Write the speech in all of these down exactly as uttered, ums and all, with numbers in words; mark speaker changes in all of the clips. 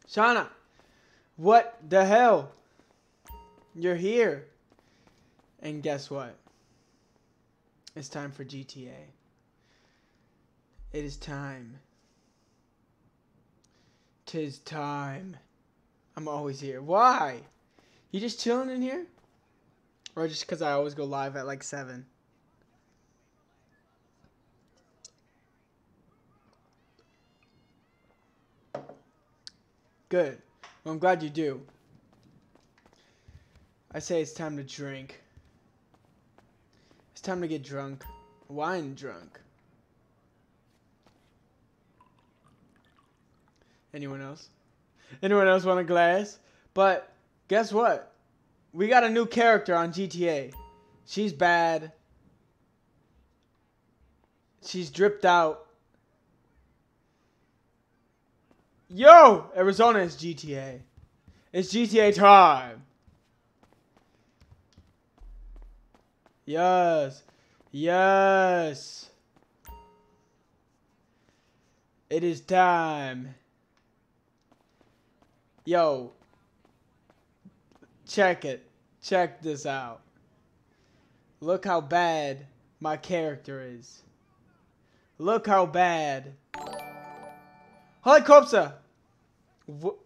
Speaker 1: Shauna, what the hell? You're here. And guess what? It's time for G T A. It is time. Tis time. I'm always here. Why? You just chilling in here? Or just because I always go live at like seven? Good. Well, I'm glad you do. I say it's time to drink. It's time to get drunk. Wine drunk. Anyone else? Anyone else want a glass? But guess what? We got a new character on G T A. She's bad. She's dripped out. Yo! Arizona is G T A. It's G T A time. Yes. Yes. It is time. Yo. Check it. Check this out. Look how bad my character is. Look how bad. Helicopter! Wh-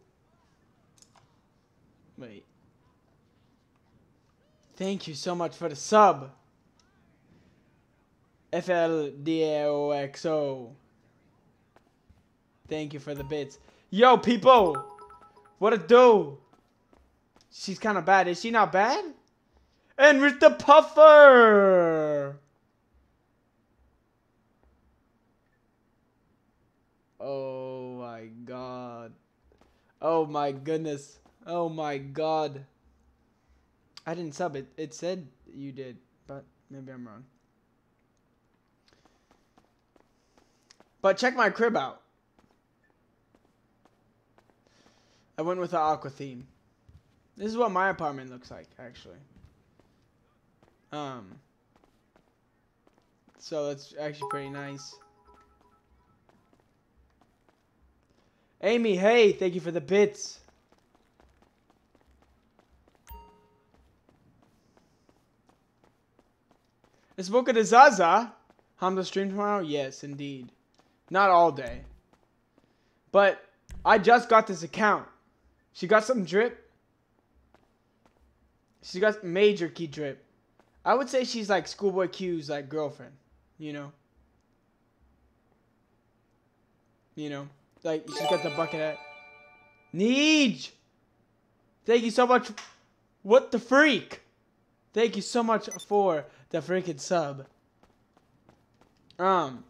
Speaker 1: Wait. Thank you so much for the sub. F L D O X O. Thank you for the bits. Yo, people! What it do? She's kind of bad. Is she not bad? And with the puffer! Oh my god. Oh my goodness. Oh my god. I didn't sub it. It said you did, but maybe I'm wrong. But check my crib out. I went with the aqua theme. This is what my apartment looks like, actually. Um. So that's actually pretty nice. Amy, hey, thank you for the bits. Is Boca de Zaza Hamza stream tomorrow? Yes, indeed. Not all day. But I just got this account. She got some drip. She got major key drip. I would say she's like Schoolboy Q's like girlfriend. You know? You know? Like, she's got the bucket hat. Neej! Thank you so much. What the freak? Thank you so much for the freaking sub. Um.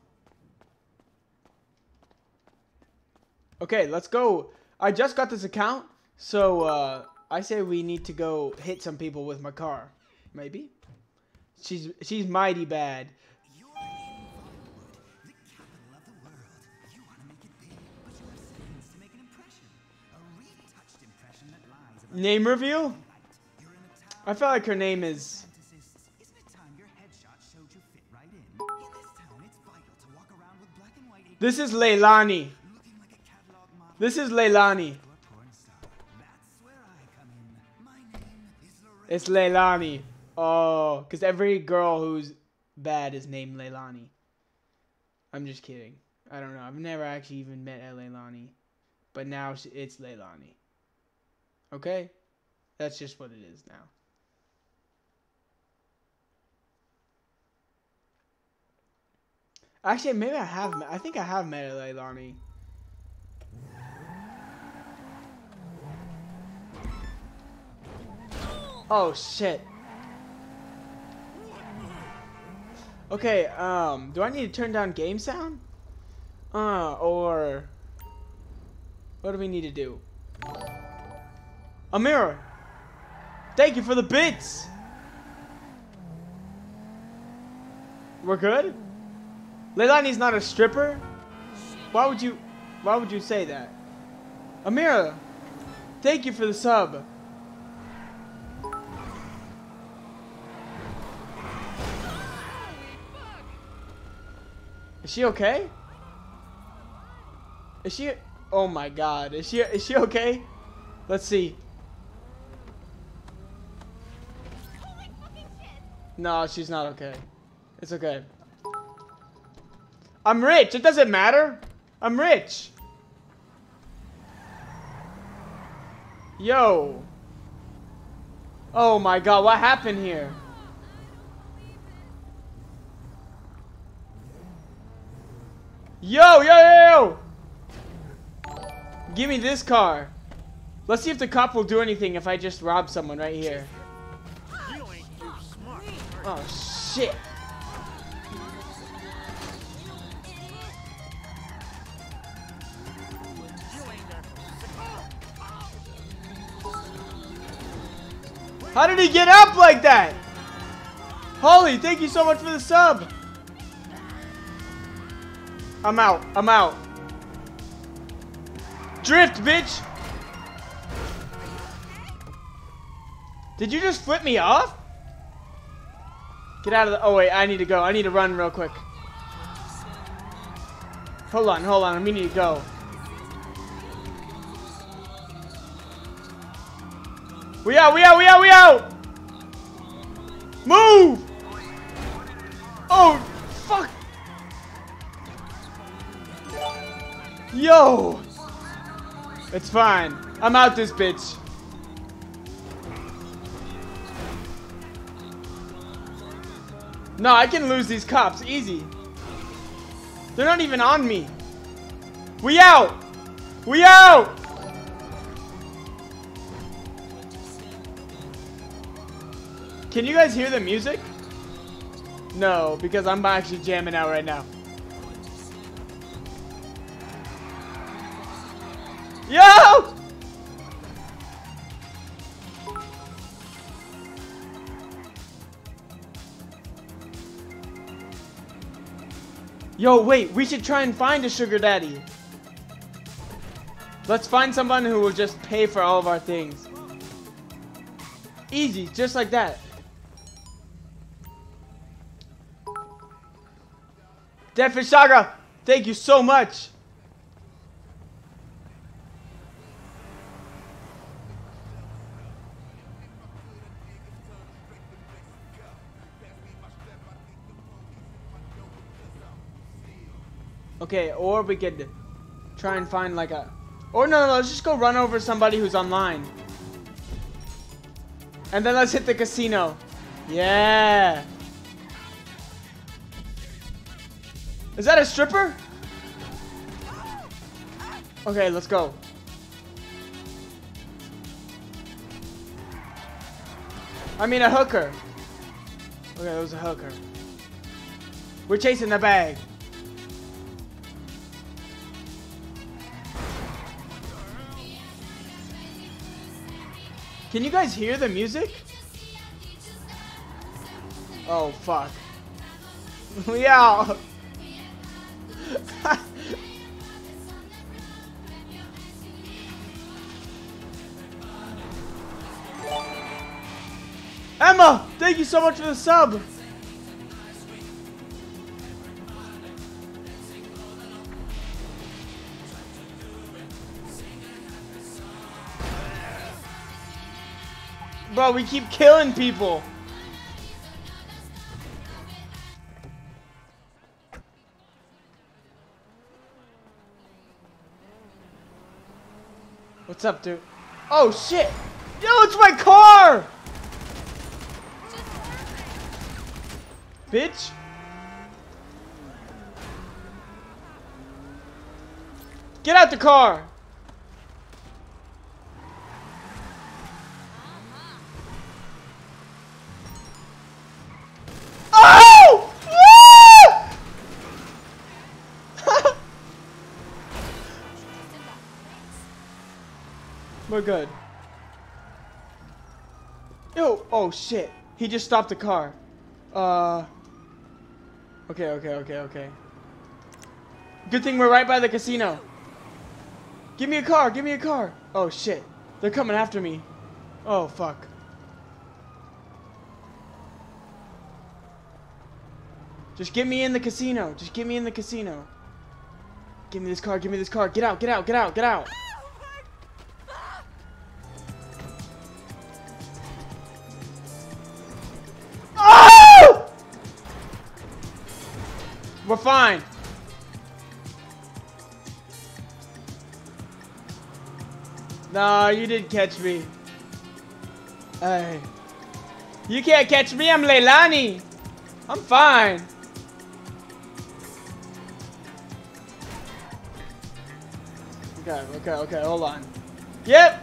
Speaker 1: Okay, let's go. I just got this account, so uh, I say we need to go hit some people with my car. Maybe? She's she's mighty bad. Name reveal? I felt like her name is... This is Leilani. This is Leilani. It's Leilani. Oh, because every girl who's bad is named Leilani. I'm just kidding. I don't know. I've never actually even met a Leilani. But now it's Leilani. Okay? That's just what it is now. Actually, maybe I have met, I think I have met a Leilani. Oh, shit. Okay, um, do I need to turn down game sound? Uh, or... What do we need to do? Amira! Thank you for the bits! We're good? Leilani's not a stripper? Why would you... Why would you say that? Amira! Thank you for the sub. Is she okay? Is she... Oh my God. Is she is she okay? Let's see. No, she's not okay. It's okay. I'm rich. It doesn't matter. I'm rich. Yo. Oh my God. What happened here? Yo, yo, yo, yo. Give me this car. Let's see if the cop will do anything if I just rob someone right here. Oh, shit. How did he get up like that? Holly, thank you so much for the sub. I'm out. I'm out. Drift, bitch. Did you just flip me off? Get out of the... Oh, wait. I need to go. I need to run real quick. Hold on. Hold on. We need to go. We out. We out. We out. We out. Move. Oh, fuck. Yo. It's fine. I'm out this bitch. No, I can lose these cops. Easy. They're not even on me. We out. We out. Can you guys hear the music? No, because I'm actually jamming out right now. Yo! Yo, wait, we should try and find a sugar daddy. Let's find someone who will just pay for all of our things. Easy, just like that. Deathfish Saga, thank you so much. Okay, or we could try and find like a... Or no, no, let's just go run over somebody who's online. And then let's hit the casino. Yeah. Is that a stripper? Okay, let's go. I mean a hooker. Okay, it was a hooker. We're chasing the bag. Can you guys hear the music? Oh, fuck. Yeah. Emma, thank you so much for the sub. Bro, we keep killing people. What's up, dude? Oh, shit. Yo, it's my car. Bitch. Get out the car. Oh! We're good. Yo, oh shit. He just stopped the car. Uh. Okay, okay, okay, okay. Good thing we're right by the casino. Give me a car, give me a car. Oh shit. They're coming after me. Oh fuck. Just get me in the casino. Just get me in the casino. Give me this car, give me this car. Get out, get out, get out, get out. Oh! We're fine. No, you didn't catch me. Hey. You can't catch me, I'm Leilani. I'm fine. Okay, okay, okay, hold on. Yep!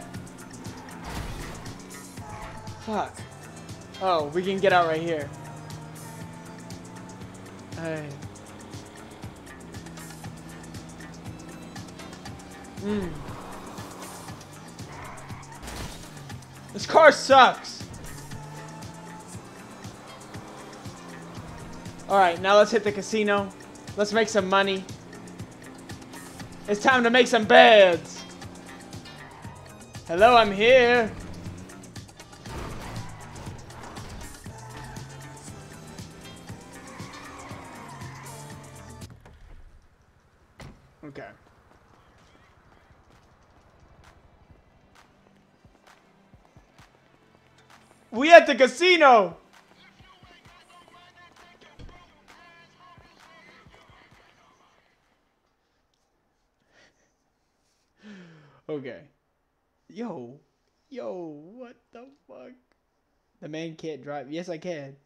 Speaker 1: Fuck. Oh, we can get out right here. Hey. Hmm. This car sucks. Alright, now let's hit the casino. Let's make some money. It's time to make some beds. Hello, I'm here. Okay. We at the casino. Okay. Yo. Yo, what the fuck? The man can't drive. Yes, I can.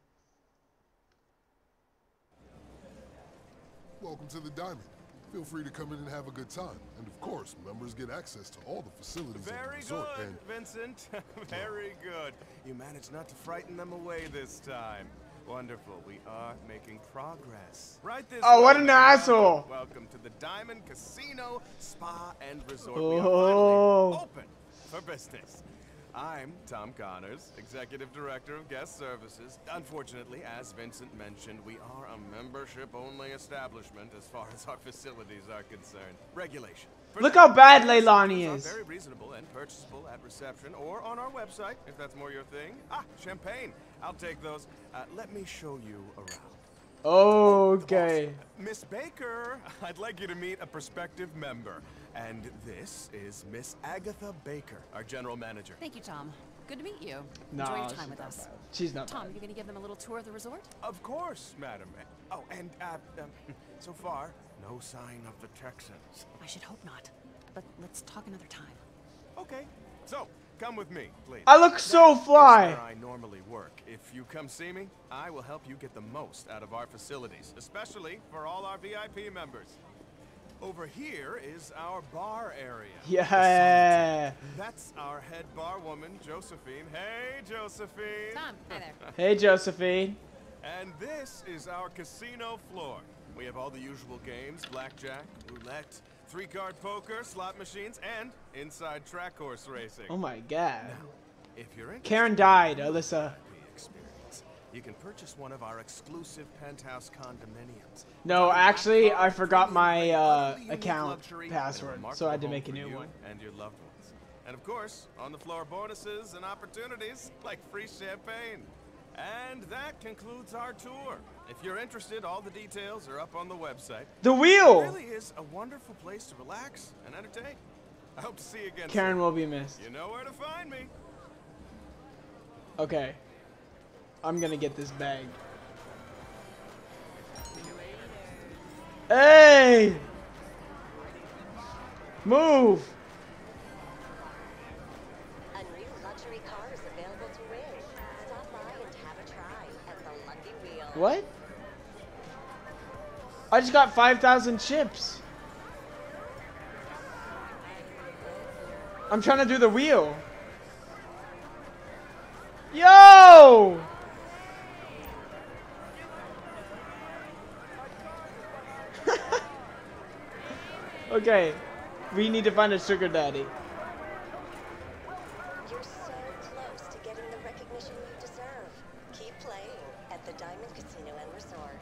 Speaker 2: Welcome to the Diamond. Feel free to come in and have a good time. And of course, members get access to all the facilities
Speaker 3: Very
Speaker 2: at the resort.
Speaker 3: good,
Speaker 2: And
Speaker 3: Vincent. Very good. You managed not to frighten them away this time. Wonderful. We are making progress. Right this
Speaker 1: Oh,
Speaker 3: way,
Speaker 1: what an
Speaker 3: ma'am.
Speaker 1: asshole.
Speaker 3: Welcome to the Diamond Casino, Spa, and Resort.
Speaker 1: Oh.
Speaker 3: We are finally open for business. I'm Tom Connors, Executive Director of Guest Services. Unfortunately, as Vincent mentioned, we are a membership-only establishment as far as our facilities are concerned. Regulation. For
Speaker 1: Look
Speaker 3: now,
Speaker 1: how bad
Speaker 3: guest
Speaker 1: Leilani
Speaker 3: services
Speaker 1: is.
Speaker 3: are very reasonable and purchasable at reception or on our website, if that's more your thing. Ah, champagne. I'll take those. Uh, let me show you around.
Speaker 1: Okay.
Speaker 3: Miss Baker, I'd like you to meet a prospective member. And this is Miss Agatha Baker, our general manager.
Speaker 4: Thank you, Tom. Good to meet you.
Speaker 1: No,
Speaker 4: Enjoy your
Speaker 1: she's
Speaker 4: time with
Speaker 1: not
Speaker 4: us.
Speaker 1: bad. She's not
Speaker 4: Tom,
Speaker 1: bad.
Speaker 4: you gonna give them a little tour of the resort?
Speaker 3: Of course, madam. Oh, and uh, um, so far, no sign of the Texans.
Speaker 4: I should hope not. But let's talk another time.
Speaker 3: Okay, so come with me, please.
Speaker 1: I look so
Speaker 3: That is
Speaker 1: fly.
Speaker 3: where I normally work. If you come see me, I will help you get the most out of our facilities, especially for all our V I P members. Over here is our bar area.
Speaker 1: Yeah.
Speaker 3: That's our head bar woman, Josephine. Hey, Josephine.
Speaker 4: Tom, hi there.
Speaker 1: Hey, Josephine.
Speaker 3: And this is our casino floor. We have all the usual games: blackjack, roulette, three-card poker, slot machines, and inside track horse racing.
Speaker 1: Oh my god.
Speaker 3: Now, if you're interested
Speaker 1: Karen
Speaker 3: in
Speaker 1: died,
Speaker 3: the
Speaker 1: Alyssa.
Speaker 3: V I P experience, you can purchase one of our exclusive penthouse condominiums.
Speaker 1: No, actually, I forgot my uh,
Speaker 3: Utterly unique
Speaker 1: account
Speaker 3: luxury and
Speaker 1: password, so I had to
Speaker 3: remarkable
Speaker 1: make a
Speaker 3: home for
Speaker 1: new
Speaker 3: you
Speaker 1: one.
Speaker 3: and your loved ones. And of course, on the floor bonuses and opportunities like free champagne. And that concludes our tour. If you're interested, all the details are up on the website.
Speaker 1: The
Speaker 3: It
Speaker 1: wheel!
Speaker 3: really is a wonderful place to relax and entertain. I hope to see you again
Speaker 1: Karen
Speaker 3: soon.
Speaker 1: will be missed.
Speaker 3: You know where to find me.
Speaker 1: Okay. I'm gonna get this bag. Hey! Move!
Speaker 5: Unreal luxury cars available to win. Stop by and have a try at the Lucky Wheel.
Speaker 1: What? I just got five thousand chips. I'm trying to do the wheel. Yo! Okay, we need to find a sugar daddy.
Speaker 5: You're so close to getting the recognition you deserve. Keep playing at the Diamond Casino and Resort.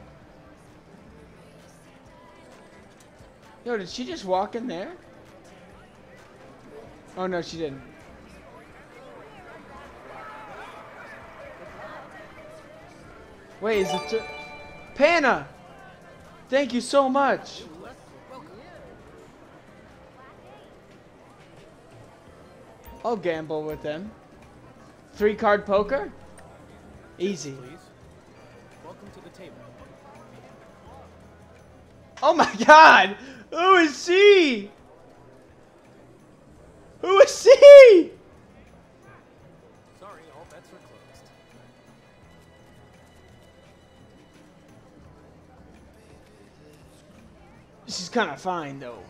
Speaker 1: Yo, did she just walk in there? Oh no, she didn't. Wait, is it? T Panna! Thank you so much. I'll gamble with them. Three card poker? Easy.
Speaker 6: Please. Welcome to the table.
Speaker 1: Oh my god! Who is she? Who is she?
Speaker 6: Sorry, all bets are closed.
Speaker 1: She's kind of fine though.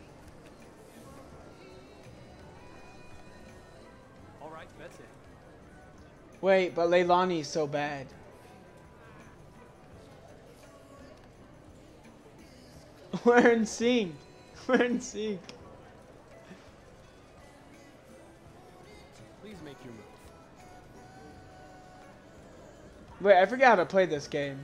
Speaker 6: All right, that's it.
Speaker 1: Wait, but Leilani's so bad. We're in sync. We're in sync.
Speaker 6: Please make your move.
Speaker 1: Wait, I forgot how to play this game.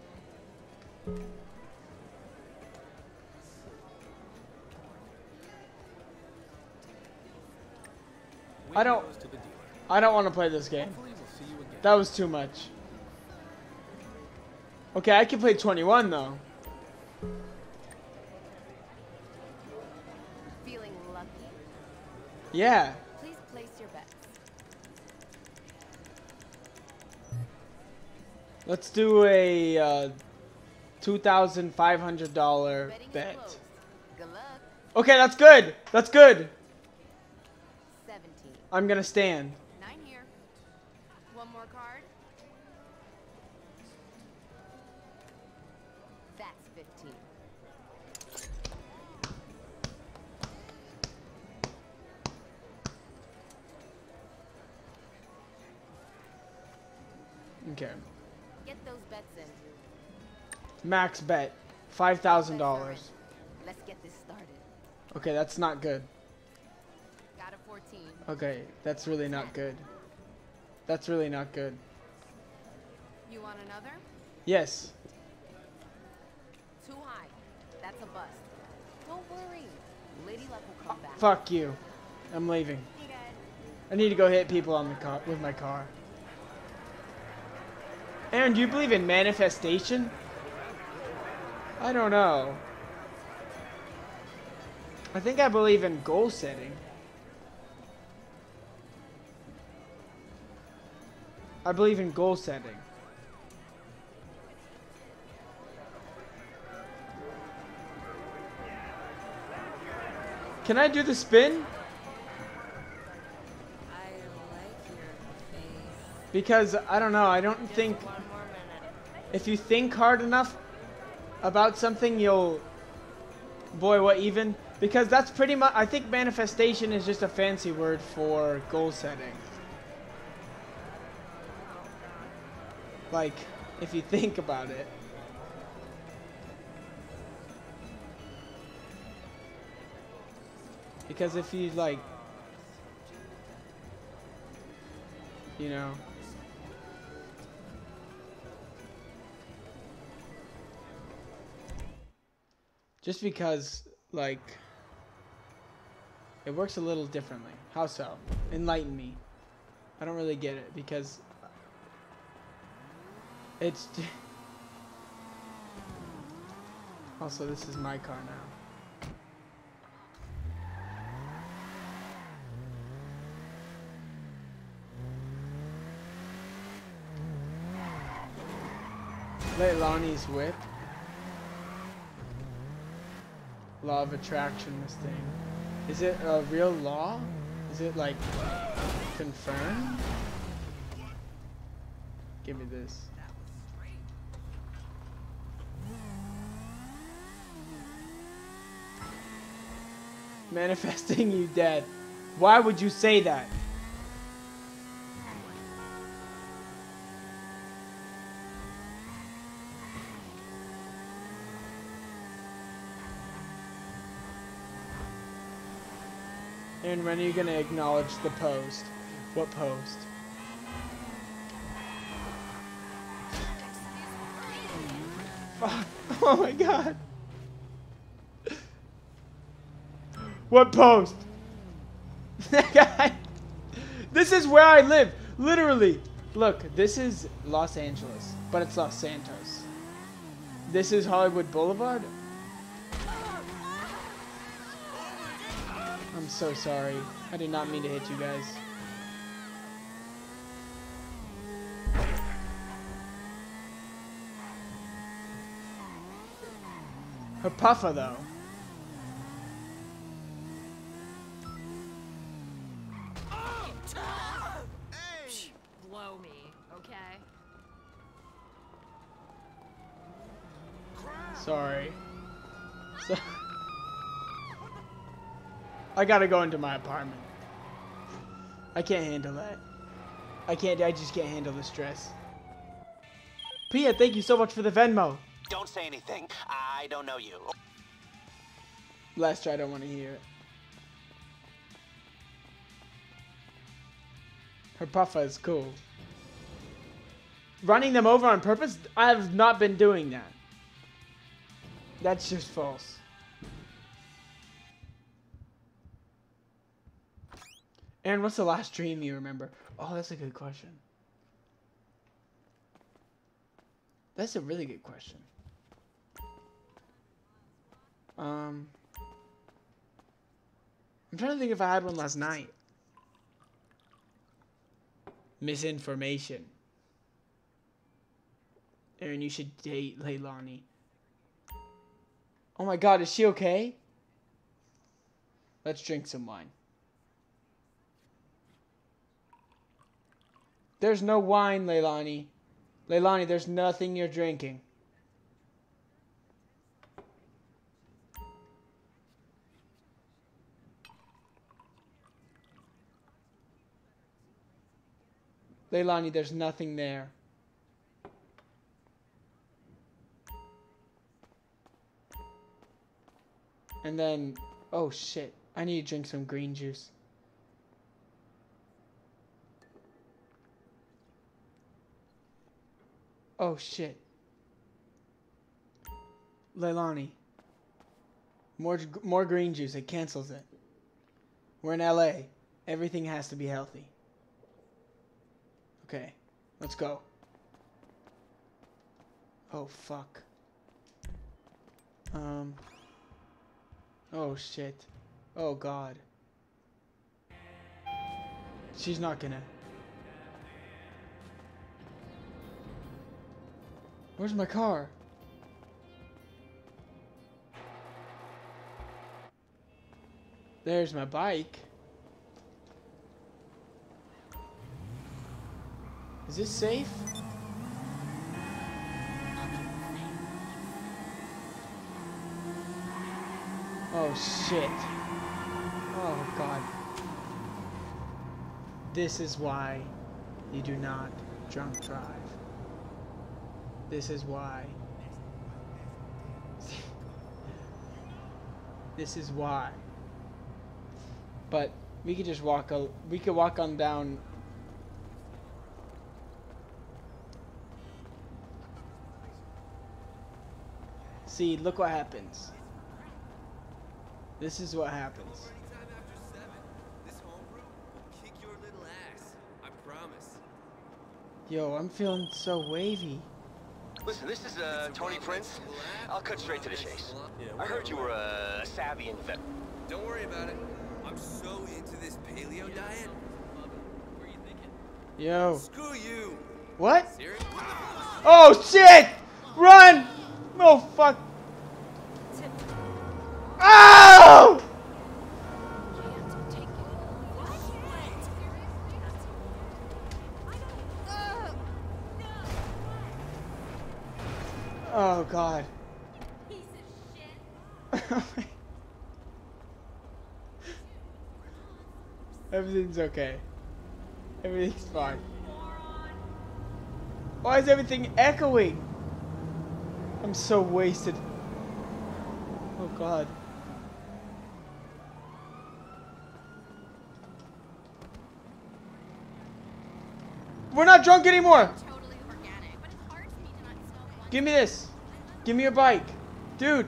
Speaker 1: I don't-
Speaker 6: Goes to the dealer.
Speaker 1: I don't want to play this game.
Speaker 6: Hopefully we'll see you again.
Speaker 1: That was too much. Okay, I can play twenty-one though.
Speaker 4: Feeling lucky?
Speaker 1: Yeah.
Speaker 4: Please place your bets.
Speaker 1: Let's do a uh, two thousand five hundred dollar
Speaker 4: Betting is
Speaker 1: bet.
Speaker 4: closed. Good luck.
Speaker 1: Okay, that's good. That's good.
Speaker 4: seventeen.
Speaker 1: I'm gonna stand.
Speaker 4: Nine here. One more card. That's fifteen.
Speaker 1: Okay.
Speaker 4: Get those bets in.
Speaker 1: Max bet. Five thousand
Speaker 4: Bets are in.
Speaker 1: dollars.
Speaker 4: Let's get this started.
Speaker 1: Okay, that's not good.
Speaker 4: Got a fourteen.
Speaker 1: Okay, that's really not good. That's really not good.
Speaker 4: You want another?
Speaker 1: Yes.
Speaker 4: Too high. That's a bust. Don't worry. Lady Luck will come back.
Speaker 1: Fuck you. I'm leaving.
Speaker 4: You guys.
Speaker 1: I need to go hit people on the car with my car. Aaron, do you believe in manifestation? I don't know. I think I believe in goal setting. I believe in goal setting. Can I do the spin?
Speaker 5: I like your face.
Speaker 1: Because I don't know, I don't think
Speaker 5: One more minute.
Speaker 1: if you think hard enough about something, you'll boy, what even? Because that's pretty much, I think manifestation is just a fancy word for goal setting. Like, if you think about it. Because if you, like, you know. Just because, like, it works a little differently. How so? Enlighten me. I don't really get it because it's. Also, this is my car now. Leilani's whip. Law of attraction, this thing. Is it a real law? Is it like confirmed? Give me this. Manifesting you dead. Why would you say that? And when are you gonna acknowledge the post? What post? Fuck. Oh my god. What post? This is where I live. Literally. Look, this is Los Angeles, but it's Los Santos. This is Hollywood Boulevard. I'm so sorry. I did not mean to hit you guys. Her puffer though.
Speaker 4: Blow me, okay?
Speaker 1: Sorry. So I gotta go into my apartment. I can't handle that. I can't. I just can't handle the stress. Pia, thank you so much for the Venmo.
Speaker 7: Don't say anything. I don't know you.
Speaker 1: Lester, I don't want to hear it. Her puffer is cool. Running them over on purpose? I have not been doing that. That's just false. Aaron, what's the last dream you remember? Oh, that's a good question. That's a really good question. Um, I'm trying to think if I had one last night. Misinformation. Aaron, you should date Leilani. Oh my god, is she okay? Let's drink some wine. There's no wine, Leilani. Leilani, there's nothing you're drinking. Leilani, there's nothing there. And then, oh shit, I need to drink some green juice. Oh shit. Leilani. More, more green juice, it cancels it. We're in L A. Everything has to be healthy. Okay, let's go. Oh fuck. Um. Oh shit. Oh god. She's not gonna. Where's my car? There's my bike. Is this safe? Oh shit. Oh god. This is why you do not drunk drive. This is why. This is why. But we could just walk a we could walk on down. See, look what happens. This is what happens. Yo, I'm feeling so wavy.
Speaker 7: Listen, this is uh, Tony Prince. I'll cut straight to the chase. I heard you were a savvy inventor.
Speaker 8: Don't worry about it. I'm so into this paleo diet.
Speaker 1: Yo.
Speaker 8: Screw you.
Speaker 1: What?
Speaker 8: Serious?
Speaker 1: Oh shit! Run! Oh fuck! Oh! Oh god.
Speaker 4: Piece of shit.
Speaker 1: Everything's okay. Everything's fine. Why is everything echoing? I'm so wasted. Oh god. We're not drunk anymore.
Speaker 4: Totally organic, but it's hard for me to not smoke one.
Speaker 1: Give me this. Give me your bike. Dude.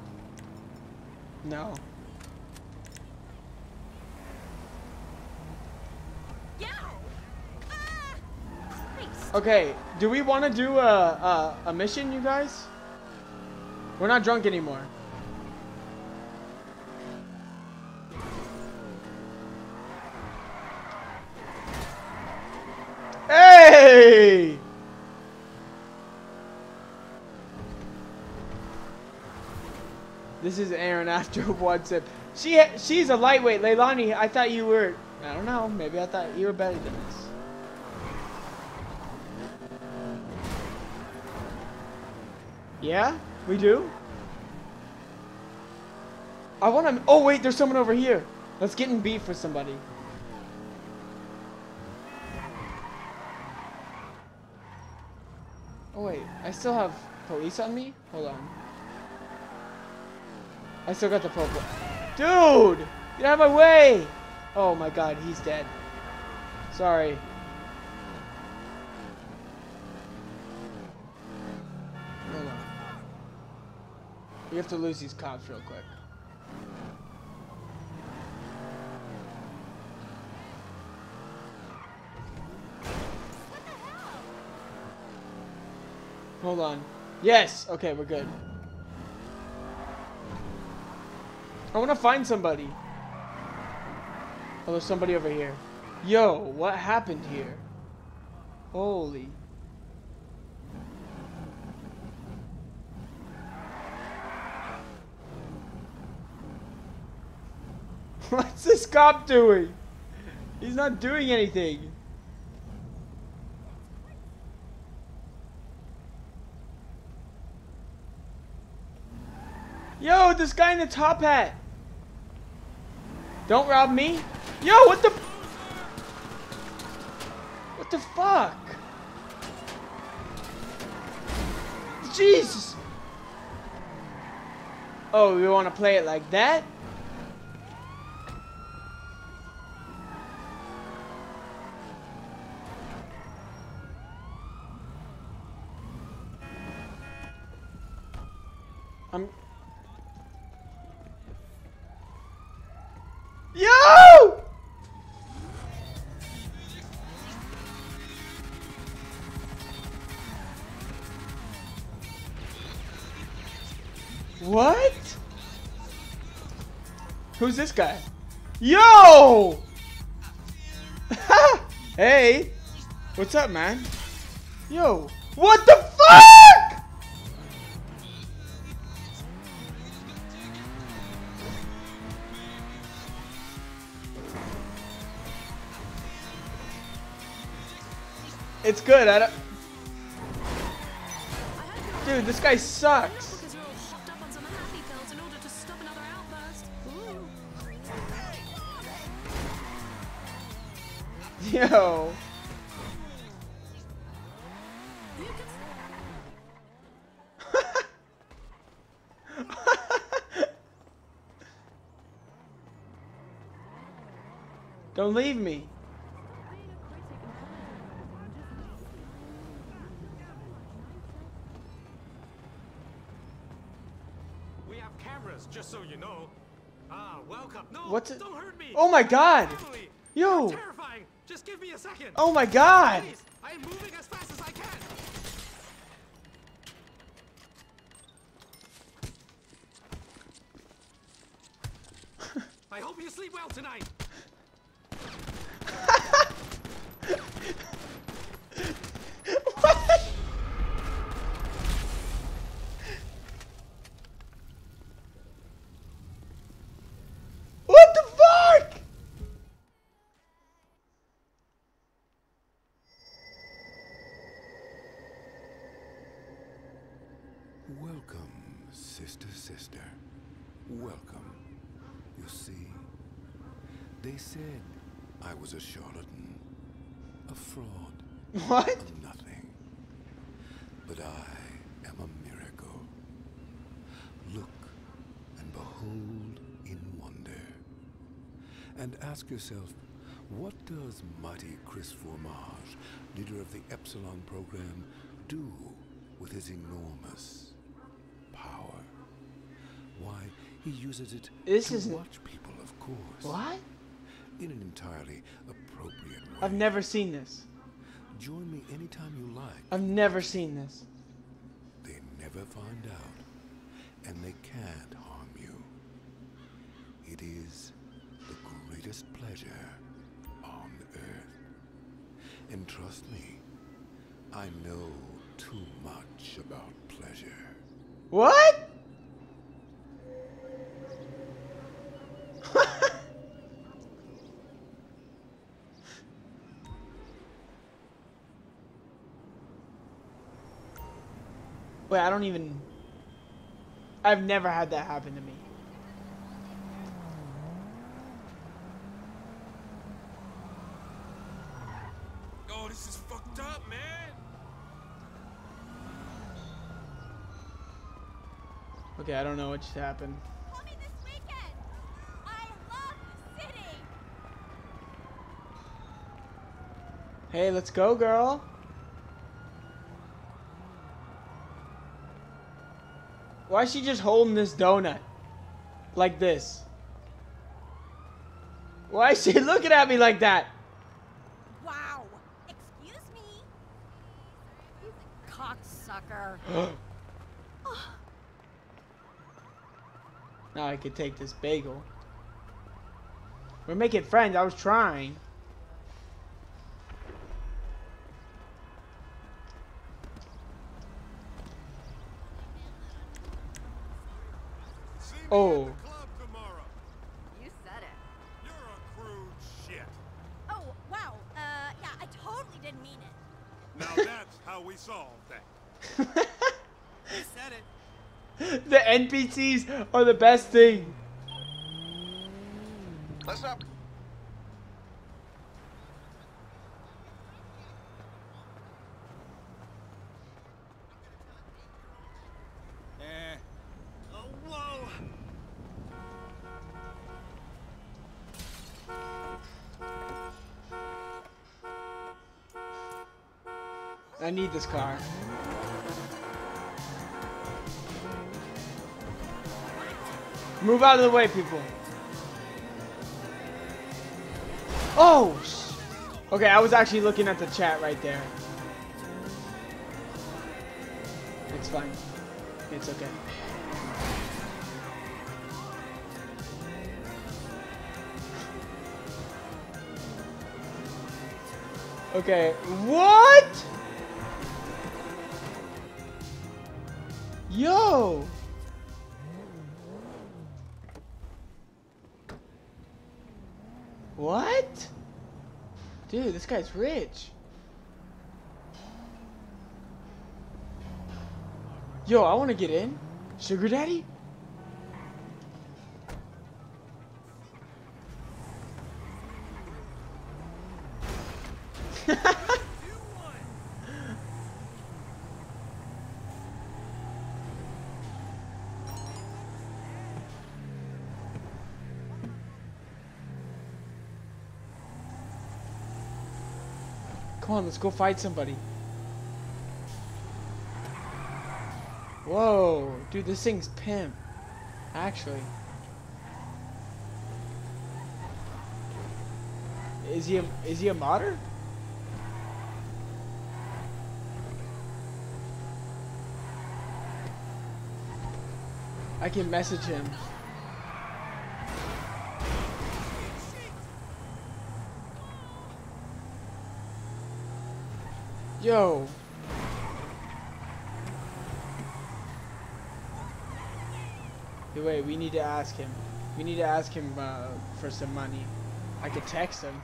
Speaker 1: No.
Speaker 4: Yeah. Ah! Christ.
Speaker 1: Okay, do we want to do a, a, a mission, you guys? We're not drunk anymore. This is Aaron after one sip. She she's a lightweight. Leilani, I thought you were. I don't know. Maybe I thought you were better than this. Yeah, we do. I want to. Oh wait, there's someone over here. Let's get in beef with somebody. Oh wait, I still have police on me? Hold on. I still got the purple. Dude! Get out of my way! Oh my god, he's dead. Sorry. Hold on. We have to lose these cops real quick. Hold on. Yes! Okay, we're good. I want to find somebody. Oh, there's somebody over here. Yo, what happened here? Holy. What's this cop doing? He's not doing anything. Yo, this guy in the top hat. Don't rob me. Yo, what the? What the fuck? Jesus. Oh, we want to play it like that? I'm... Yo! What? Who's this guy? Yo! Hey! What's up, man? Yo! What the fuck?! It's good, I don't... Dude, this guy sucks. Yo. Don't leave me.
Speaker 9: We have cameras, just so you know. Ah, welcome. No,
Speaker 1: What's it?
Speaker 9: Don't hurt me.
Speaker 1: Oh my god.
Speaker 9: Family.
Speaker 1: Yo.
Speaker 9: You're terrifying. Just give me a second.
Speaker 1: Oh my god.
Speaker 9: Please, I am moving as fast as I can. I hope you sleep well tonight.
Speaker 1: What? What the fuck?
Speaker 10: Welcome, sister, sister. Welcome. You see, they said I was a charlatan, a fraud,
Speaker 1: What?
Speaker 10: a nothing. But I am a miracle. Look and behold in wonder. And ask yourself, what does mighty Chris Formage, leader of the Epsilon program, do with his enormous power? Why, he uses it
Speaker 1: This
Speaker 10: to
Speaker 1: isn't-
Speaker 10: watch people, of course.
Speaker 1: What?
Speaker 10: In an entirely appropriate way.
Speaker 1: I've never seen this.
Speaker 10: Join me anytime you like.
Speaker 1: I've never seen this.
Speaker 10: They never find out, and they can't harm you. It is the greatest pleasure on earth. And trust me, I know too much about pleasure.
Speaker 1: What? Wait, I don't even... I've never had that happen to me.
Speaker 9: Oh, this is fucked up, man.
Speaker 1: Okay, I don't know what just happened.
Speaker 11: Call me this weekend. I love the city.
Speaker 1: Hey, let's go, girl. Why is she just holding this donut? Like this? Why is she looking at me like that?
Speaker 11: Wow. Excuse me. You cocksucker.
Speaker 1: Now I could take this bagel. We're making friends. I was trying. Oh.
Speaker 4: You said it.
Speaker 9: You're a crude shit.
Speaker 11: Oh, wow. Uh, yeah, I totally didn't mean it.
Speaker 9: Now that's how we solve that. You said it.
Speaker 1: The N P Cs are the best thing.
Speaker 7: Let's up.
Speaker 9: Eh. Oh, whoa.
Speaker 1: I need this car. Move out of the way, people. Oh! Okay, I was actually looking at the chat right there. It's fine. It's okay. Okay, what? Yo! What? Dude, this guy's rich. Yo, I want to get in. Sugar daddy? Come on, let's go fight somebody. Whoa, dude, this thing's pimp. Actually. Is he a, is he a modder? I can message him. Yo. Hey, wait, we need to ask him. We need to ask him uh, for some money. I could text him.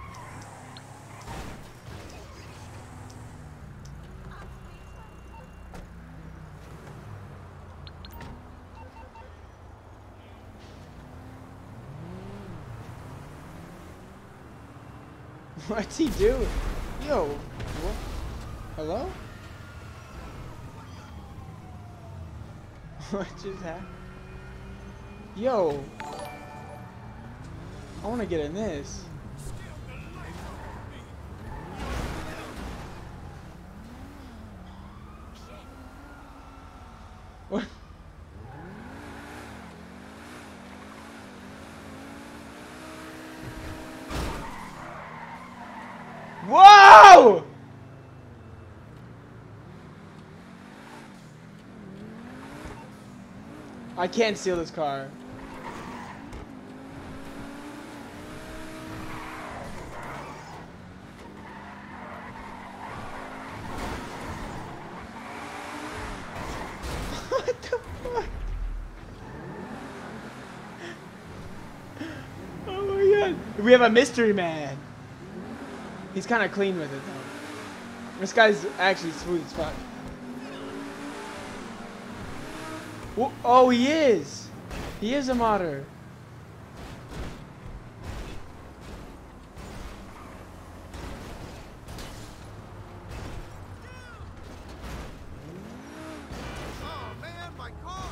Speaker 1: What's he doing? Yo. What? Hello? What just happened? Yo. I want to get in this. What? Whoa! I can't steal this car. What the fuck? Oh my god. We have a mystery man. He's kind of clean with it though. This guy's actually smooth as fuck. Wh- Oh, he is. He is a modder.
Speaker 3: Oh man, my car!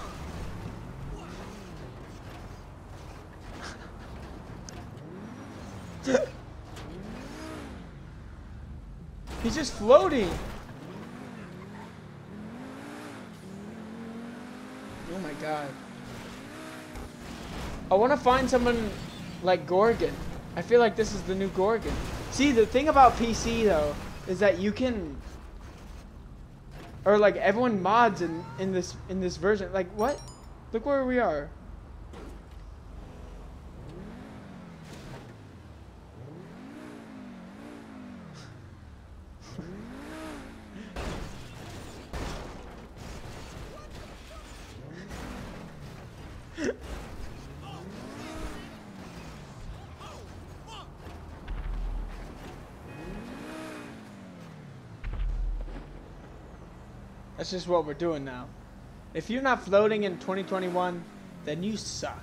Speaker 1: He's just floating. Oh my god. I want to find someone like Gorgon. I feel like this is the new Gorgon. See, the thing about P C though is that you can, or like everyone mods in in this in this version. Like what? Look where we are. That's just what we're doing now. If you're not floating in twenty twenty-one, then you suck.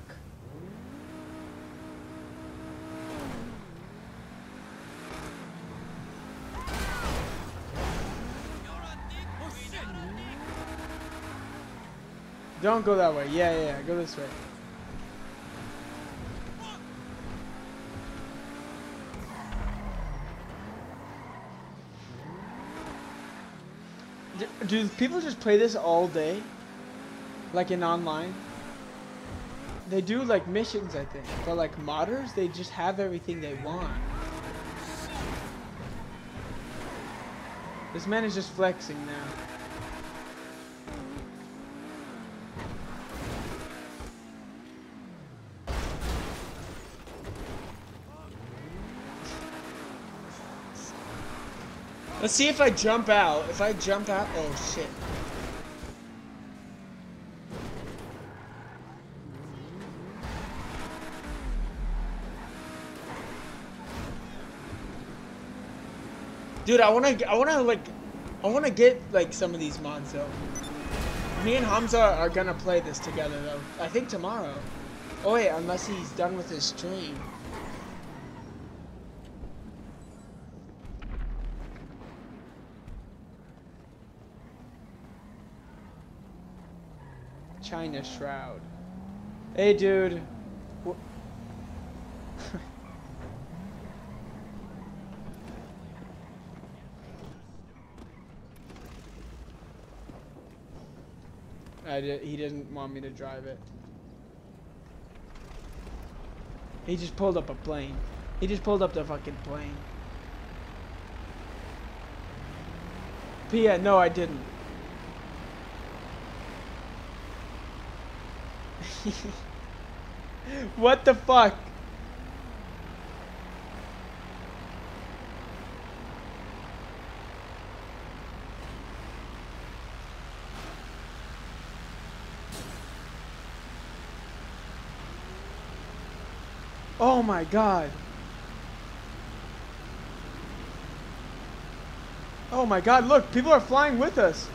Speaker 1: Don't go that way. Yeah, yeah, yeah. Go this way. Do, do people just play this all day? Like in online? They do like missions, I think. But like modders, they just have everything they want. This man is just flexing now. Let's see if I jump out. If I jump out, oh shit. Dude, I wanna, I wanna like, I wanna get like some of these mods though. Me and Hamza are gonna play this together though. I think tomorrow. Oh wait, unless he's done with his stream. China Shroud. Hey, dude. Wh I did, he didn't want me to drive it. He just pulled up a plane. He just pulled up the fucking plane. Pia, no, I didn't. What the fuck? Oh my god. Oh my god, look, people are flying with us.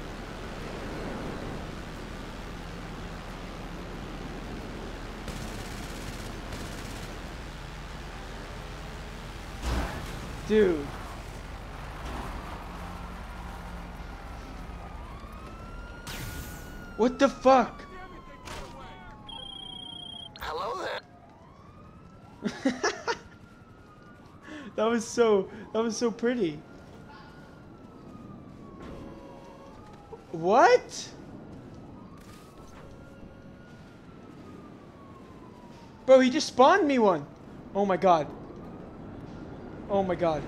Speaker 1: Dude. What the fuck?
Speaker 7: Hello there.
Speaker 1: That was so, that was so pretty. What? Bro, he just spawned me one. Oh my god. Oh my god.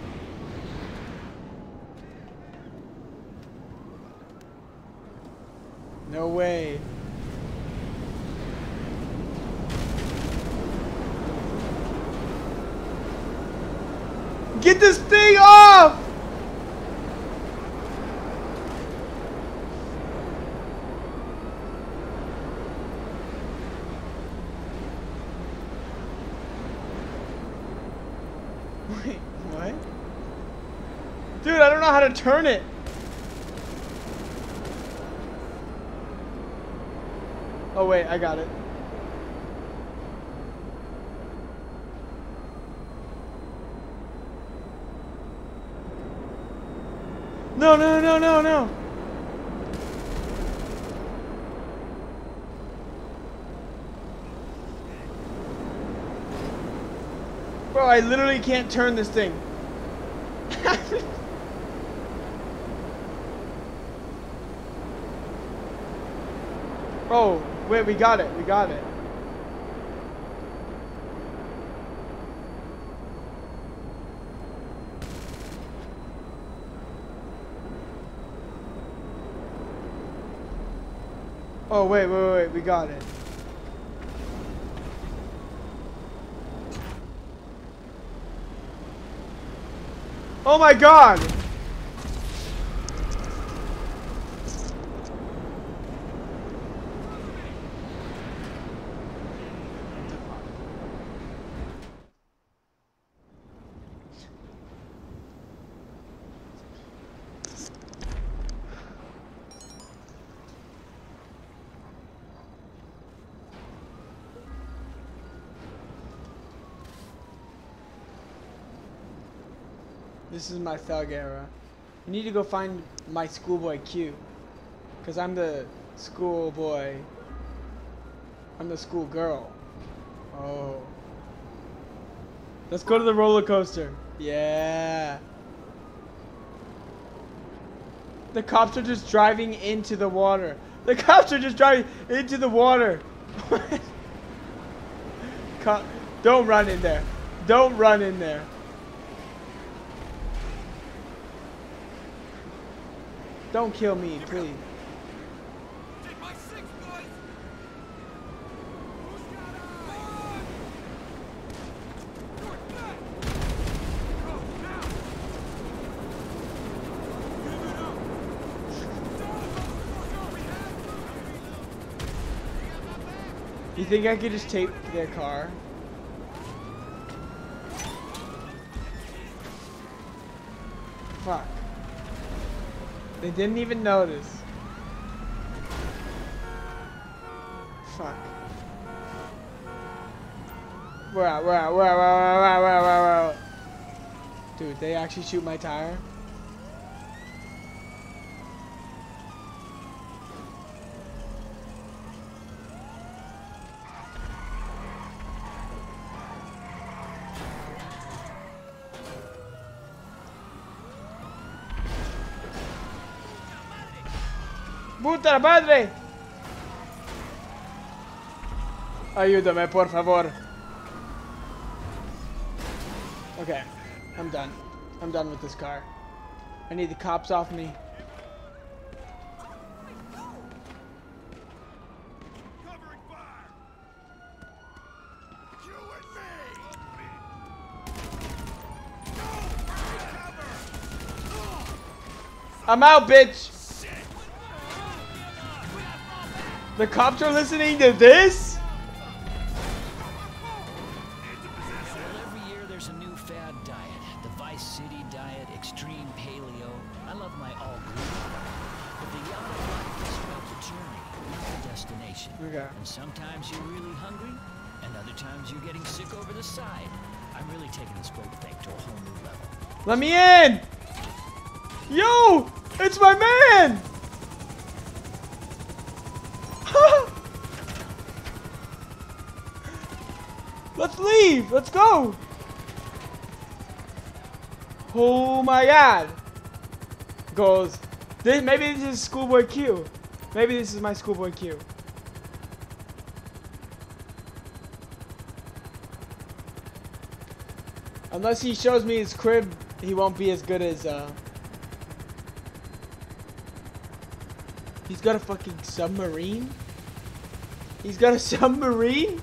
Speaker 1: No way. Get this thing off! Wait, what? Dude, I don't know how to turn it. Oh wait, I got it. No, no, no, no, no. Bro, I literally can't turn this thing. Oh, wait, we got it. We got it. Oh, wait, wait, wait, we got it. Oh my god! This is my thug era. I need to go find my schoolboy Q. Because I'm the schoolboy. I'm the schoolgirl. Oh. Let's go to the roller coaster. Yeah. The cops are just driving into the water. The cops are just driving into the water. Co- Don't run in there. Don't run in there. Don't kill me, please. You think I could just tape their car? Fuck. They didn't even notice. Fuck. Where at? Where at? Where at? Where at? Where at? Where at? Where at? Dude, they actually shoot my tire? ¡Puta madre! Ayúdame, por favor. Okay, I'm done. I'm done with this car. I need the cops off me. I'm out, bitch! The cops are listening to this?
Speaker 12: Well, every year there's a new fad diet. The Vice City diet, extreme paleo. I love my all green. But the yacht of life is about the journey, not the destination.
Speaker 1: Okay.
Speaker 12: And sometimes you're really hungry, and other times you're getting sick over the side. I'm really taking this boat thing to a whole new level.
Speaker 1: Let me in! Yo! It's my man! Let's leave! Let's go! Oh my god! Goes. This, maybe this is Schoolboy Q. Maybe this is my Schoolboy Q. Unless he shows me his crib, he won't be as good as, uh... He's got a fucking submarine? He's got a submarine?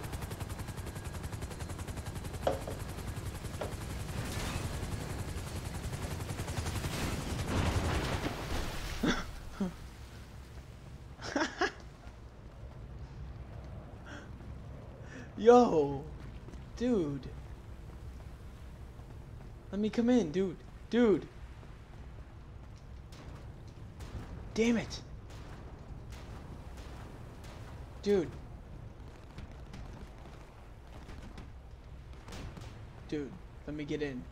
Speaker 1: Yo, dude. Let me come in, dude. Dude. Damn it. Dude, Dude, let me get in.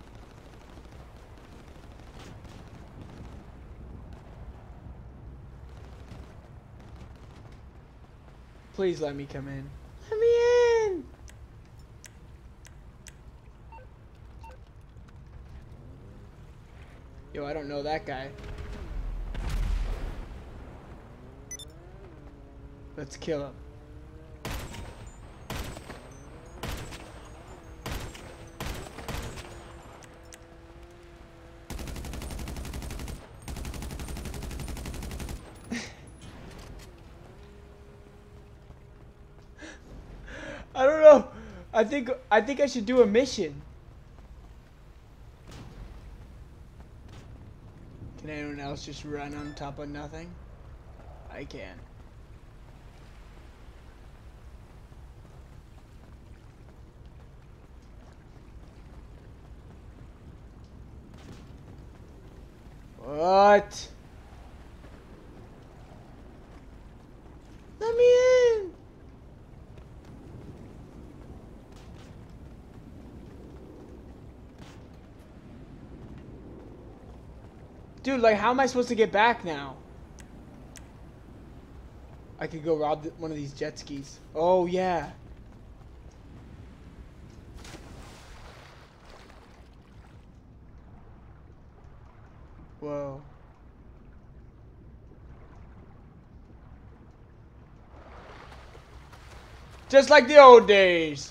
Speaker 1: Please let me come in. Let me in! Yo, I don't know that guy. Let's kill him. I don't know. I think I think I should do a mission. Can anyone else just run on top of nothing? I can. What? Let me in. Dude, like, how am I supposed to get back now? I could go rob the, one of these jet skis. Oh, yeah. Whoa. Just like the old days.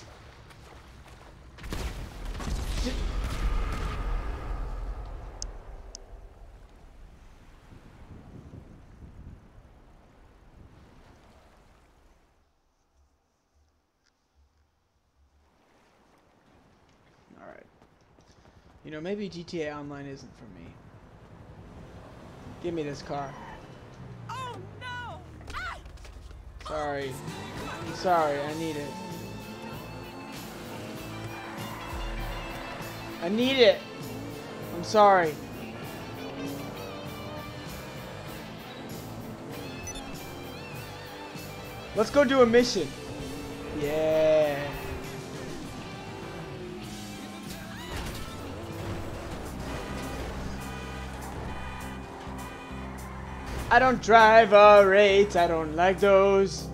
Speaker 1: Alright. You know, maybe G T A Online isn't for me. Give me this car.
Speaker 11: Oh no! Ah!
Speaker 1: Sorry. I'm sorry, I need it. I need it! I'm sorry. Let's go do a mission. Yeah. I don't drive R eight, I don't like those.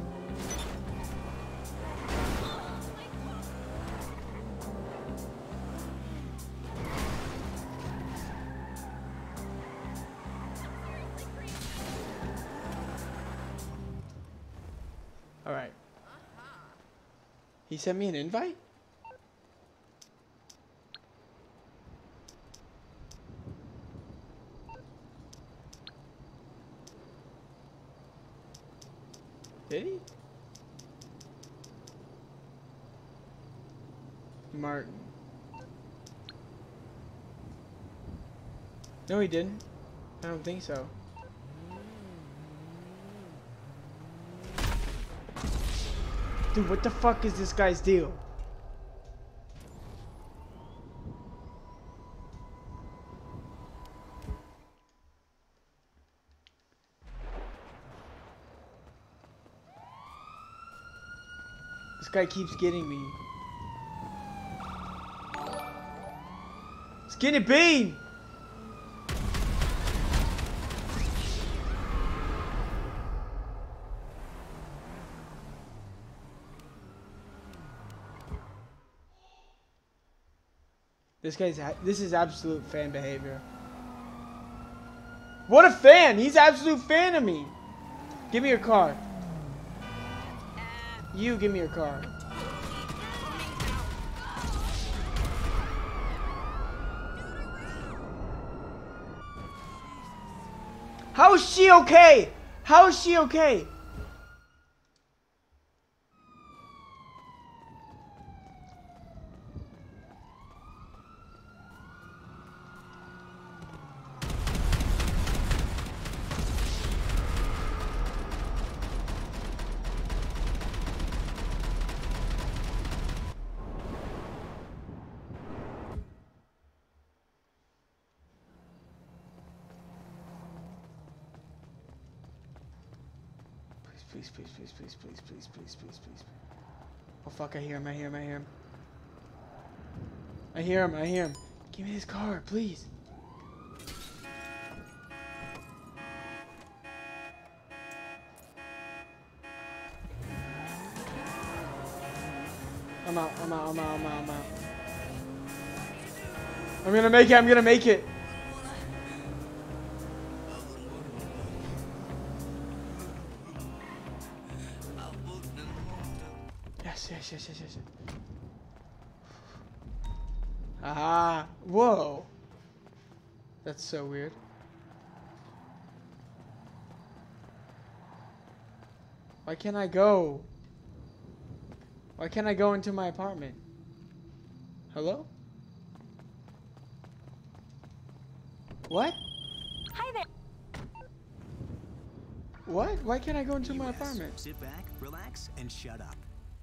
Speaker 1: Alright. He sent me an invite? Did he? Martin. No, he didn't. I don't think so. Dude, what the fuck is this guy's deal? This guy keeps getting me. Skinny Bean! This guy's, this is absolute fan behavior. What a fan! He's absolute fan of me! Give me your car. You give me your car. How is she okay? How is she okay? Please, please, please, please, please, please, please, please, please. Oh fuck, I hear him, I hear him, I hear him. I hear him. I hear him. Give me this car, please. I'm out. I'm out. I'm out. I'm out. I'm out. I'm gonna make it. I'm gonna make it. Yes, yes, yes, yes, yes. Ah, whoa. That's so weird. Why can't I go? Why can't I go into my apartment? Hello? What?
Speaker 13: Hi there.
Speaker 1: What? Why can't I go into my apartment?
Speaker 14: Sit back, relax, and shut up.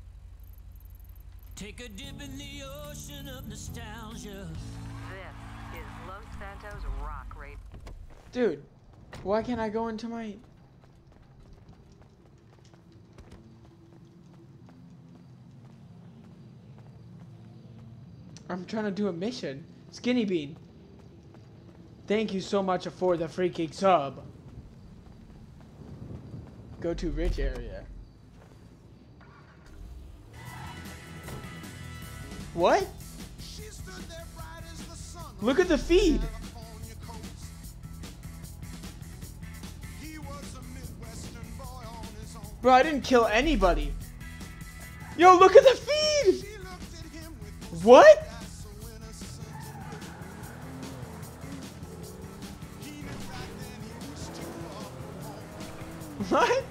Speaker 12: Take a dip in the ocean of nostalgia.
Speaker 15: This is Los Santos Rock Rate.
Speaker 1: Dude, why can't I go into my... I'm trying to do a mission. Skinny Bean. Thank you so much for the free kick sub. Go to rich area. What? Look at the feed. Bro, I didn't kill anybody. Yo, look at the feed. What? What?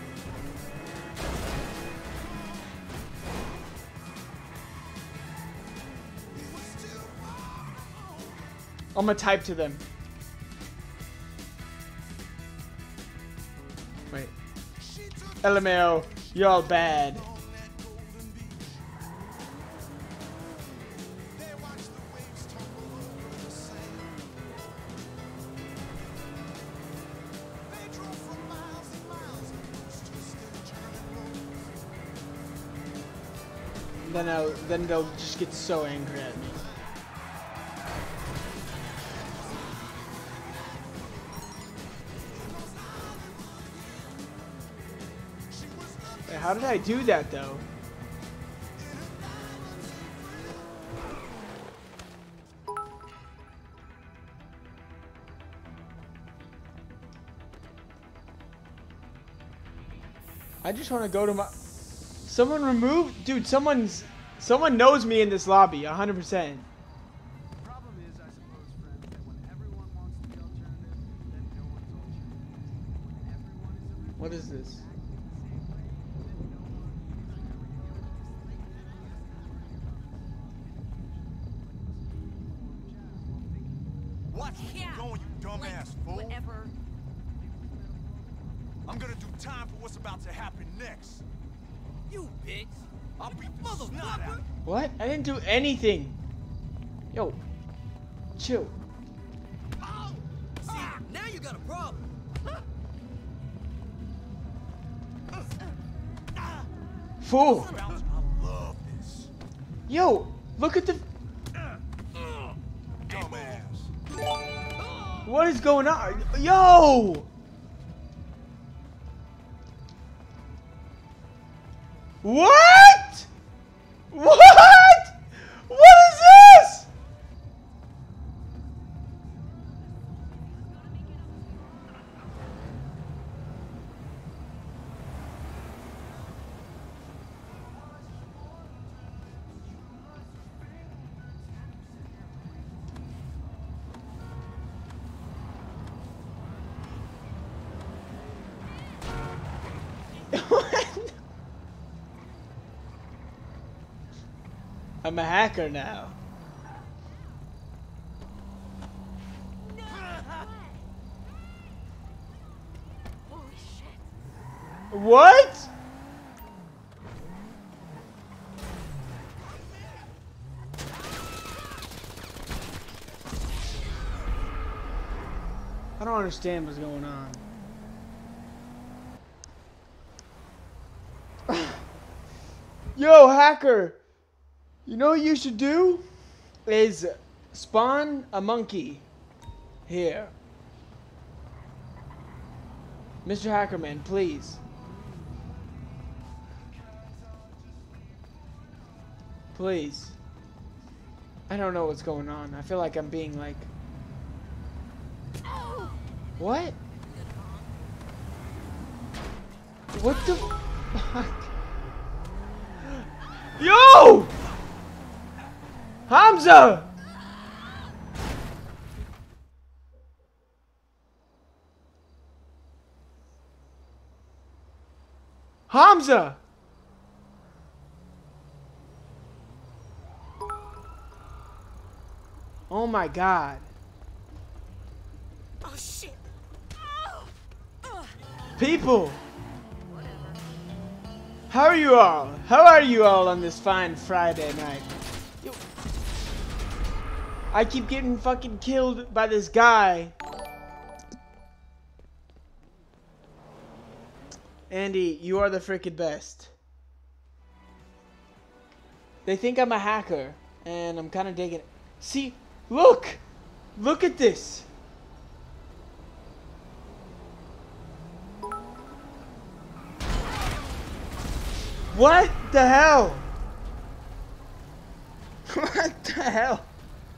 Speaker 1: I'm gonna type to them. Wait. L M A O, y'all bad. Then I'll, then they'll just get so angry at me. Wait, how did I do that though? I just want to go to my... Someone remove... Dude, someone's... Someone knows me in this lobby, one hundred percent. What is this?
Speaker 16: Watch where you're going, you dumbass fool.
Speaker 4: Whatever.
Speaker 16: I'm gonna do time for what's about to happen next.
Speaker 6: You bitch!
Speaker 16: I'll beat the snot out of you.
Speaker 1: What? I didn't do anything. Yo. Chill.
Speaker 6: Oh! See, now you got a problem.
Speaker 1: Fool.
Speaker 16: I love this.
Speaker 1: Yo, look at the...
Speaker 16: Dumbass.
Speaker 1: What is going on? Yo! What? What? What is this? I'm a hacker now.
Speaker 4: Holy shit.
Speaker 1: What? I don't understand what's going on. Yo, hacker! You know what you should do? is spawn a monkey here. Mister Hackerman, please. Please. I don't know what's going on. I feel like I'm being like... What? What the fuck? Yo! Hamza! Hamza! Oh my god.
Speaker 11: Oh shit.
Speaker 1: People! How are you all? How are you all on this fine Friday night? Yo. I keep getting fucking killed by this guy. Andy, you are the freaking best. They think I'm a hacker, and I'm kind of digging it. See, look! Look at this! What the hell? What the hell?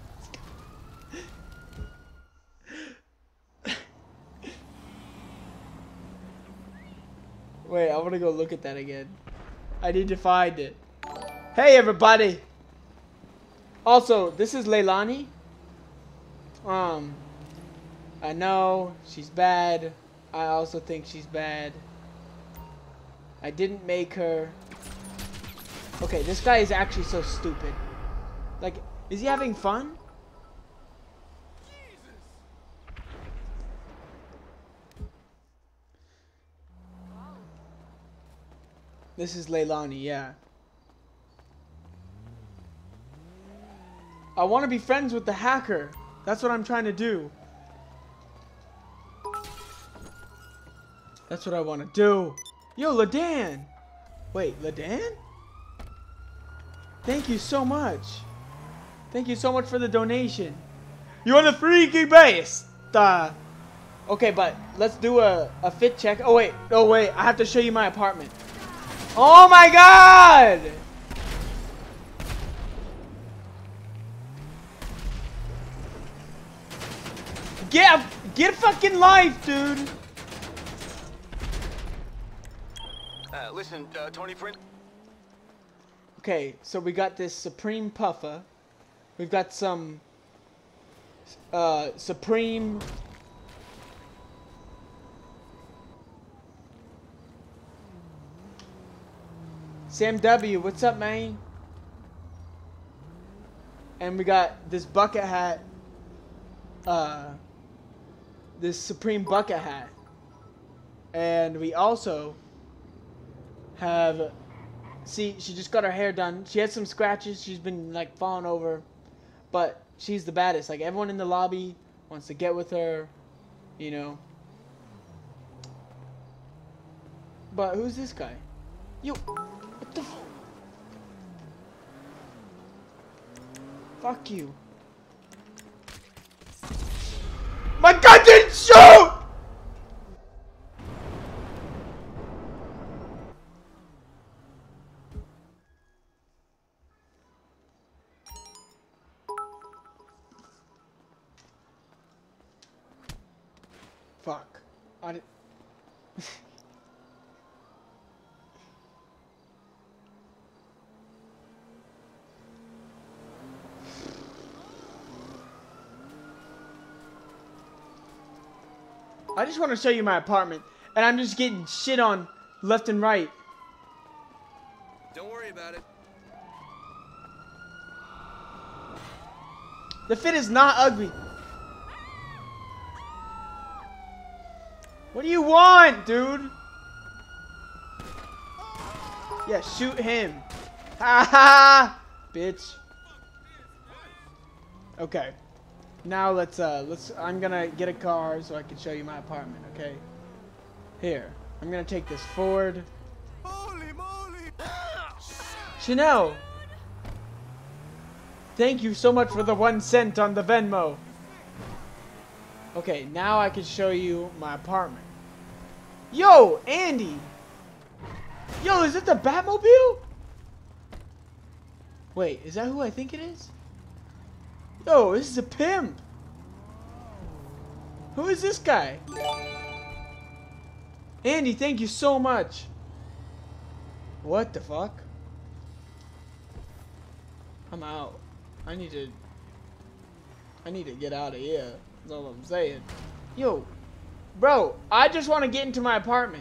Speaker 1: Wait, I want to go look at that again. I need to find it. Hey, everybody! Also, this is Leilani. Um, I know she's bad. I also think she's bad. I didn't make her. Okay, this guy is actually so stupid. Like, is he having fun? This is Leilani, yeah. I want to be friends with the hacker. That's what I'm trying to do. That's what I want to do. Yo, Ladan! Wait, Ladan? Thank you so much. Thank you so much for the donation. You're the freaky best! Uh, okay, but let's do a, a fit check. Oh, wait. Oh, wait. I have to show you my apartment. Oh, my God! Get a, get a fucking life, dude!
Speaker 7: Uh, listen, uh, Tony Prince.
Speaker 1: Okay, so we got this Supreme Puffer. We've got some uh, Supreme. Sam W, what's up, man? And we got this bucket hat. Uh, this Supreme bucket hat. And we also have, see, she just got her hair done. She had some scratches. She's been like falling over, but she's the baddest. Like, everyone in the lobby wants to get with her, you know. But who's this guy? Yo, what the f- Fuck you. My gun didn't shoot! Fuck. I did. I just want to show you my apartment, and I'm just getting shit on left and right.
Speaker 8: Don't worry about it.
Speaker 1: The fit is not ugly. What do you want, dude? Yeah, shoot him. Ha ha, bitch. Okay. Now let's uh let's I'm gonna get a car so I can show you my apartment, okay? Here. I'm gonna take this Ford.
Speaker 16: Holy moly!
Speaker 1: Chanel! Thank you so much for the one cent on the Venmo. Okay, now I can show you my apartment. Yo, Andy. Yo, is it the Batmobile? Wait, is that who I think it is? Yo, this is a pimp. Who is this guy? Andy, thank you so much. What the fuck? I'm out. I need to... I need to get out of here. That's all I'm saying. Yo, bro, I just want to get into my apartment.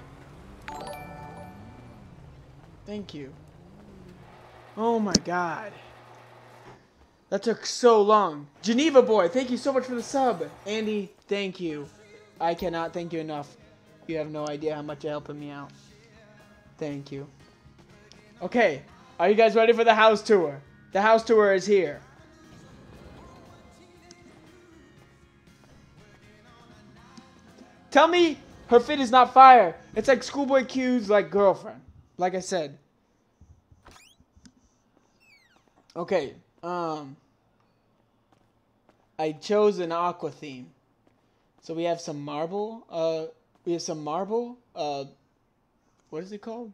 Speaker 1: Thank you. Oh my god. That took so long. Geneva Boy, thank you so much for the sub. Andy, thank you. I cannot thank you enough. You have no idea how much you're helping me out. Thank you. Okay, are you guys ready for the house tour? The house tour is here. Tell me her fit is not fire. It's like Schoolboy Q's like girlfriend. Like I said. Okay. Um. I chose an aqua theme. So we have some marble. Uh, we have some marble. Uh, what is it called?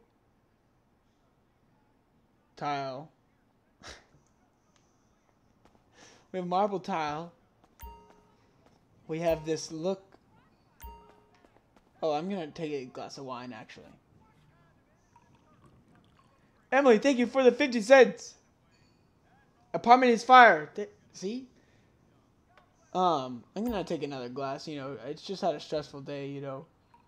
Speaker 1: Tile. We have marble tile. We have this look. Oh, I'm gonna take a glass of wine, actually. Emily, thank you for the fifty cents. Apartment is fire. Th see? Um, I'm gonna take another glass. You know, it's just had a stressful day, you know.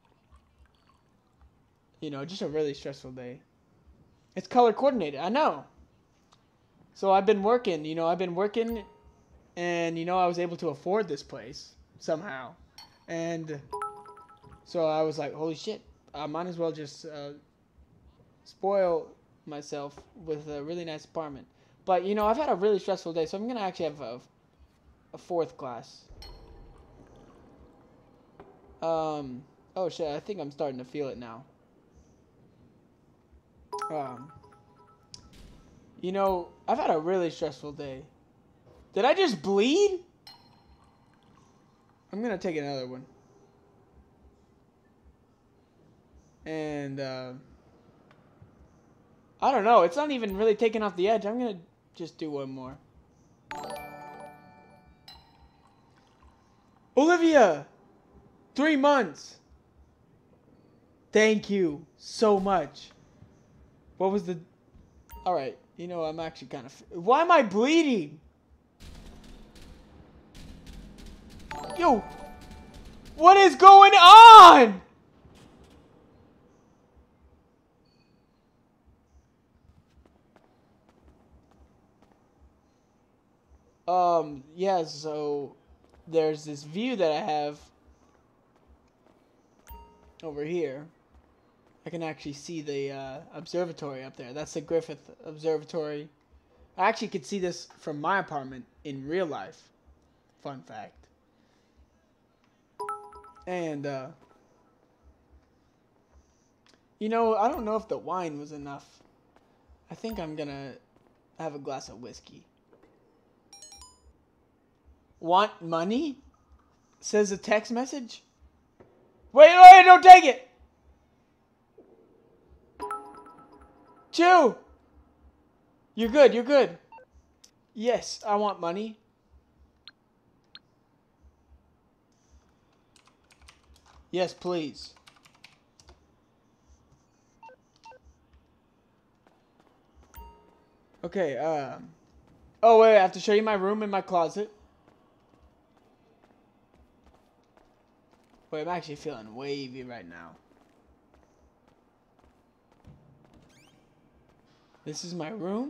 Speaker 1: You know, just a really stressful day. It's color coordinated, I know. So I've been working, you know, I've been working, and, you know, I was able to afford this place somehow. And so I was like, holy shit, I might as well just uh, spoil myself with a really nice apartment. But, you know, I've had a really stressful day, so I'm going to actually have a, a fourth glass. Um, oh shit, I think I'm starting to feel it now. Um, you know, I've had a really stressful day. Did I just bleed? I'm going to take another one. And, uh, I don't know. It's not even really taking off the edge. I'm going to just do one more. Olivia! Three months. Thank you so much. What was the... Alright. You know, I'm actually kind of... Why am I bleeding? Yo! What is going on? Um, yeah, so there's this view that I have over here. I can actually see the uh, observatory up there. That's the Griffith Observatory. I actually could see this from my apartment in real life. Fun fact. And, uh, you know, I don't know if the wine was enough. I think I'm gonna have a glass of whiskey. Want money? Says a text message. Wait, wait, don't take it! Chew! You're good, you're good. Yes, I want money. Yes, please. Okay, um... oh, wait, I have to show you my room and my closet. Wait, I'm actually feeling wavy right now. This is my room.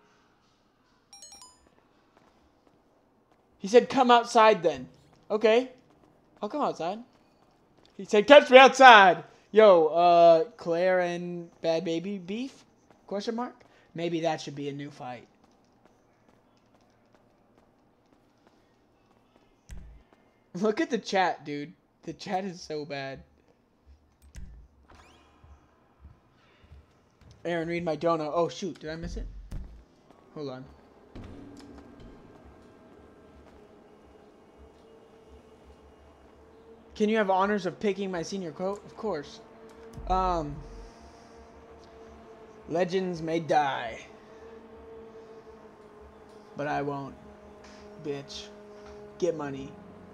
Speaker 1: He said, come outside then. Okay. I'll come outside. He said, catch me outside. Yo, uh, Claire and Bad Baby beef? Question mark? Maybe that should be a new fight. Look at the chat, dude. The chat is so bad. Aaron, read my donut. Oh, shoot. Did I miss it? Hold on. Can you have honors of picking my senior quote? Of course. Um, legends may die, but I won't. Bitch. Get money.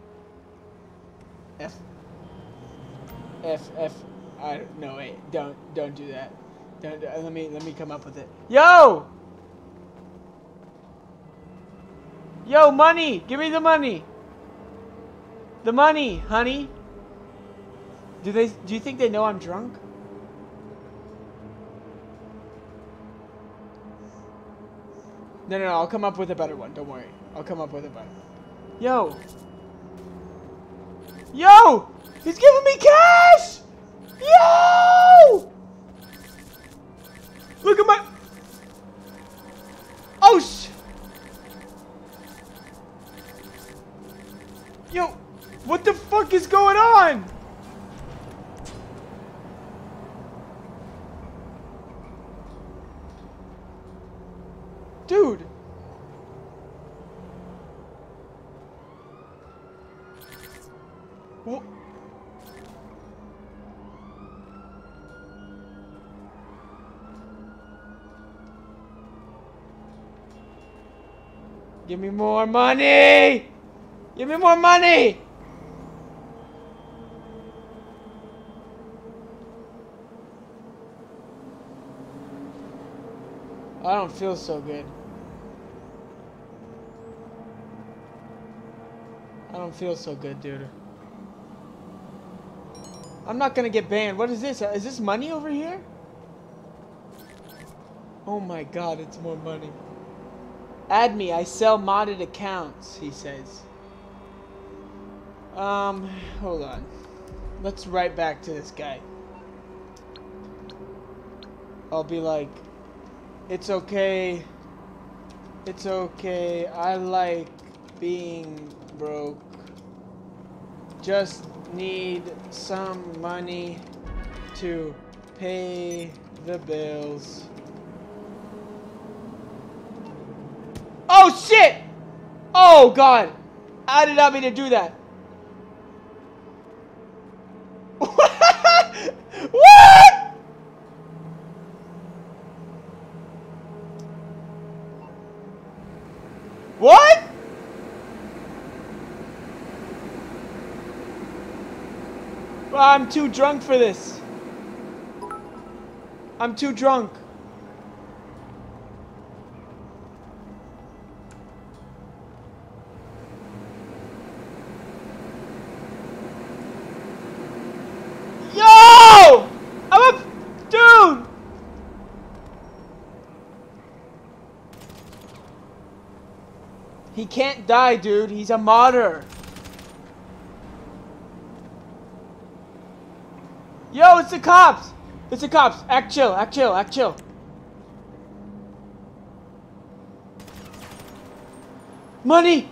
Speaker 1: F. F. F. I no wait. Don't don't do that. Don't. Uh, let me let me come up with it. Yo. Yo, money. Give me the money. The money, honey. Do they? Do you think they know I'm drunk? No, no, no. I'll come up with a better one. Don't worry. I'll come up with a better one. Yo. Yo! He's giving me cash! Yo! Look at my... Oh, sh... Yo! What the fuck is going on? Dude! What? Give me more money! Give me more money! I don't feel so good. I don't feel so good, dude. I'm not gonna get banned. What is this? Is this money over here? Oh my god, it's more money. Add me, I sell modded accounts, he says. Um, hold on. Let's write back to this guy. I'll be like, it's okay. It's okay. I like being broke. Just need some money to pay the bills. Oh shit! Oh god! I did not mean to do that. What? What? Well, I'm too drunk for this. I'm too drunk. Yo! I'm a dude. He can't die, dude. He's a modder. Yo, it's the cops! It's the cops! Act chill, act chill, act chill. Money!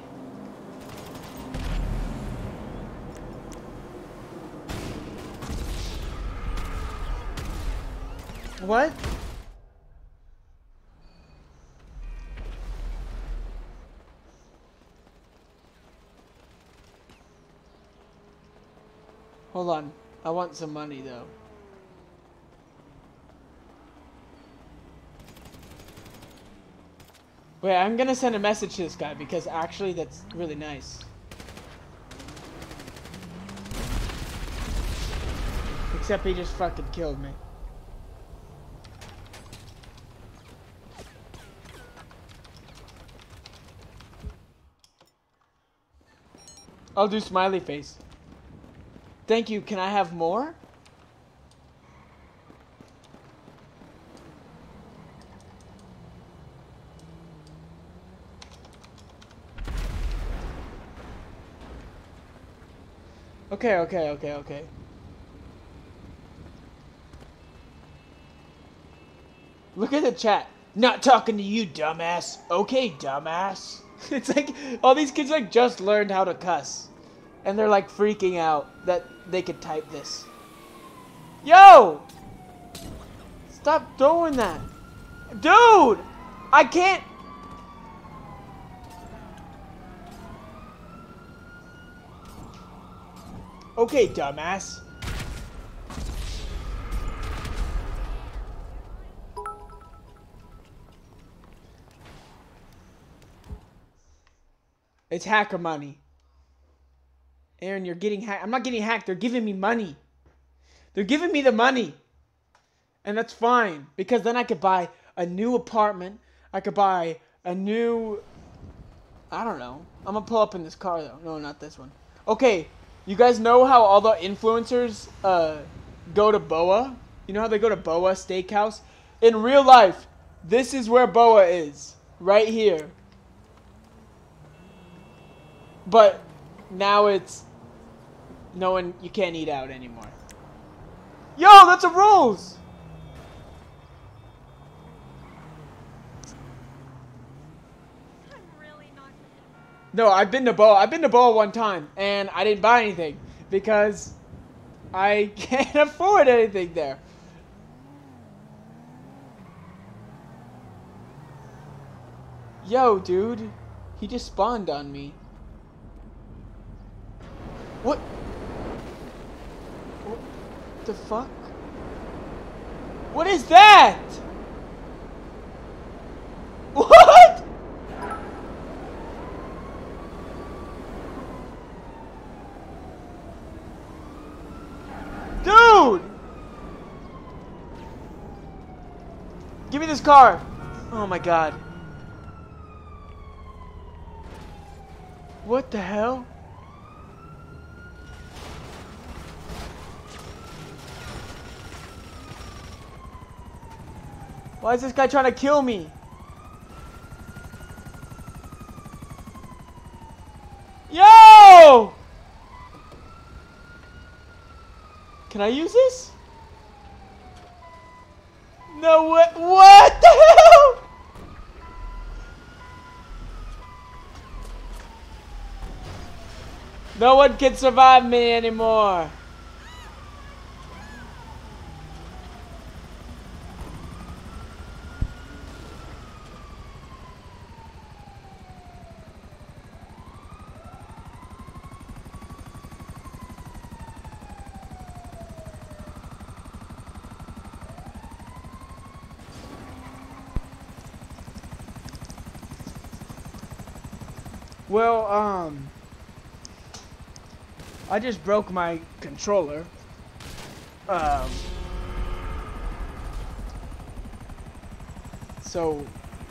Speaker 1: What? Hold on. I want some money, though. Wait, I'm gonna send a message to this guy because actually that's really nice. Except he just fucking killed me. I'll do smiley face. Thank you. Can I have more? Okay, okay, okay, okay. Look at the chat. Not talking to you, dumbass. Okay, dumbass. It's like all these kids like just learned how to cuss. And they're like freaking out that they could type this. Yo! Stop doing that. Dude! I can't. Okay, dumbass. It's hacker money. Aaron, you're getting hacked. I'm not getting hacked. They're giving me money. They're giving me the money. And that's fine. Because then I could buy a new apartment. I could buy a new... I don't know. I'm going to pull up in this car, though. No, not this one. Okay. You guys know how all the influencers uh, go to Boa? You know how they go to Boa Steakhouse? In real life, this is where Boa is. Right here. But now it's... No one... You can't eat out anymore. Yo, that's a Rose! No, I've been to Boa. I've been to Boa one time, and I didn't buy anything because I can't afford anything there. Yo, dude, he just spawned on me. What? What the fuck? What is that? What? Dude! Give me this car. Oh my god. What the hell? Why is this guy trying to kill me? Yo! Can I use this? No way. What the hell? No one can survive me anymore. Well, um, I just broke my controller. Um, so,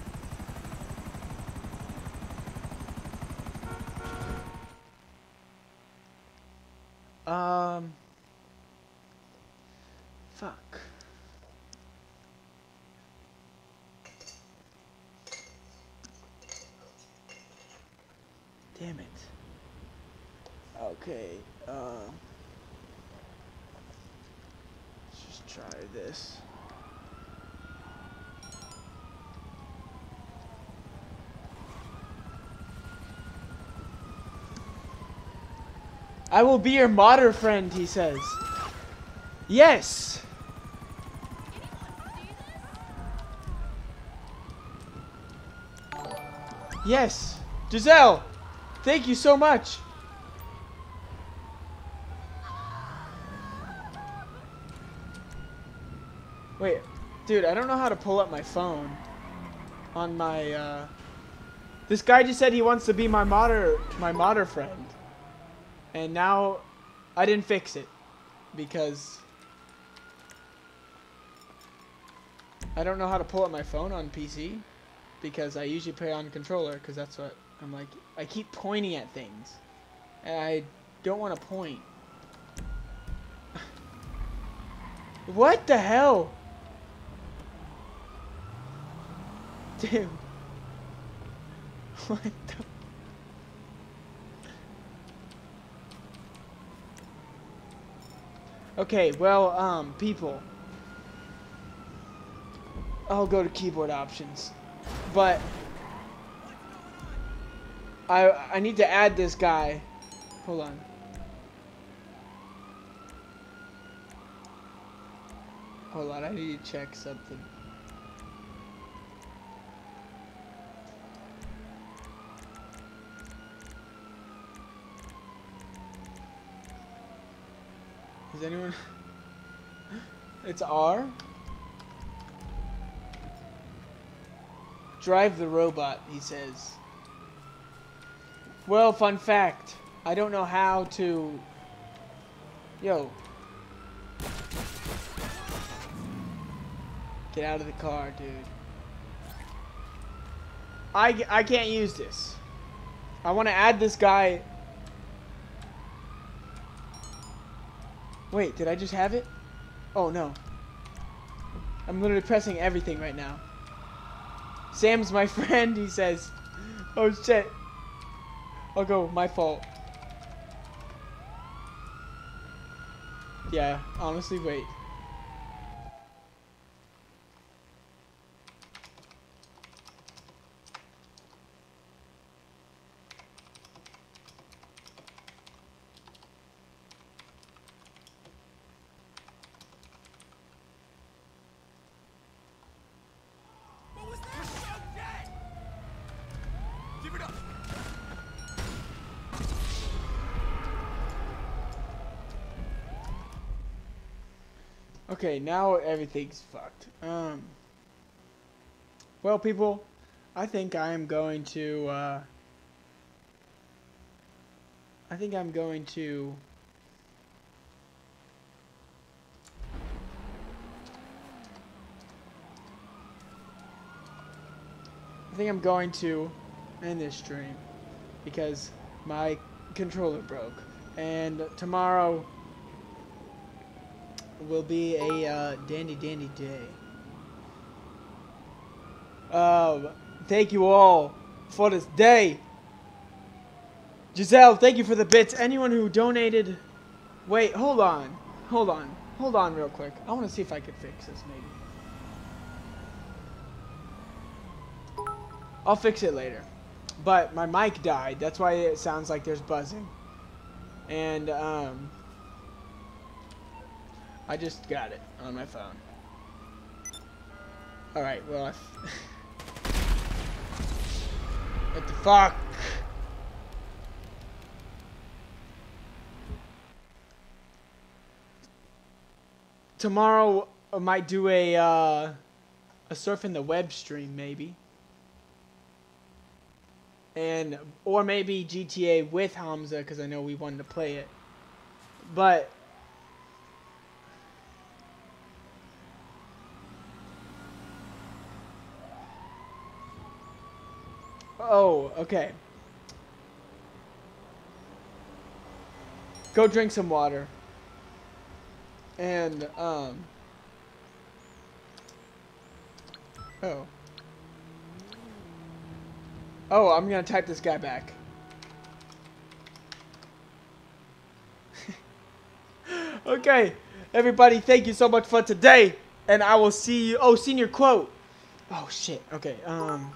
Speaker 1: um, fuck. Damn it. Okay, uh, let's just try this. I will be your modder friend, he says. Yes! Yes! Giselle! Thank you so much! Wait, dude, I don't know how to pull up my phone on my, uh... This guy just said he wants to be my modder, my modder friend. And now, I didn't fix it. Because... I don't know how to pull up my phone on P C. Because I usually play on controller, because that's what I'm like. I keep pointing at things. And I don't want to point. What the hell? Dude. What the... Okay, well, um, people. I'll go to keyboard options. But... I, I need to add this guy. Hold on. Hold on, I need to check something. Does anyone? It's R. Drive the robot, he says. Well, fun fact. I don't know how to... Yo. Get out of the car, dude. I, I can't use this. I want to add this guy. Wait, did I just have it? Oh, no. I'm literally pressing everything right now. Sam's my friend, he says. Oh, shit. I'll go, my fault. Yeah, honestly, wait. Okay, now everything's fucked. Um. Well, people, I think I am going to. Uh, I think I'm going to. I think I'm going to end this stream because my controller broke, and tomorrow will be a uh, dandy dandy day. Um, thank you all for this day. Giselle, thank you for the bits. Anyone who donated... Wait, hold on. Hold on. Hold on real quick. I want to see if I can fix this, maybe. I'll fix it later. But my mic died. That's why it sounds like there's buzzing. And, um... I just got it on my phone. Alright, well, I... What the fuck? Tomorrow I might do a, uh... a surfing the web stream, maybe. And, or maybe G T A with Hamza, because I know we wanted to play it. But... Oh, okay. Go drink some water. And, um... Oh. Oh, I'm gonna type this guy back. Okay, everybody, thank you so much for today. And I will see you... Oh, senior quote. Oh, shit. Okay, um...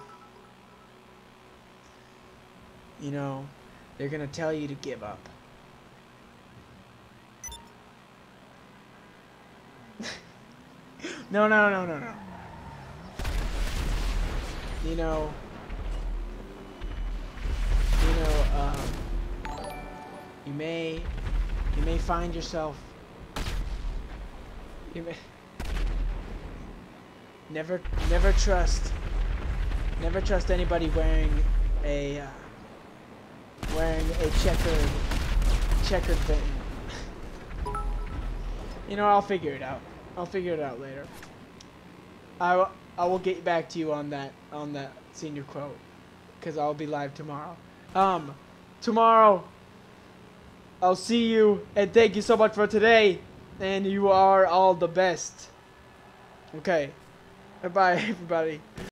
Speaker 1: You know, they're gonna tell you to give up. No, no, no, no, no. You know, you know, um, you may, you may find yourself, you may, never, never trust, never trust anybody wearing a, uh, wearing a checkered, checkered thing. You know, I'll figure it out. I'll figure it out later. I will, I will get back to you on that, on that senior quote, because I'll be live tomorrow. Um, tomorrow, I'll see you, and thank you so much for today, and you are all the best. Okay, bye-bye, everybody.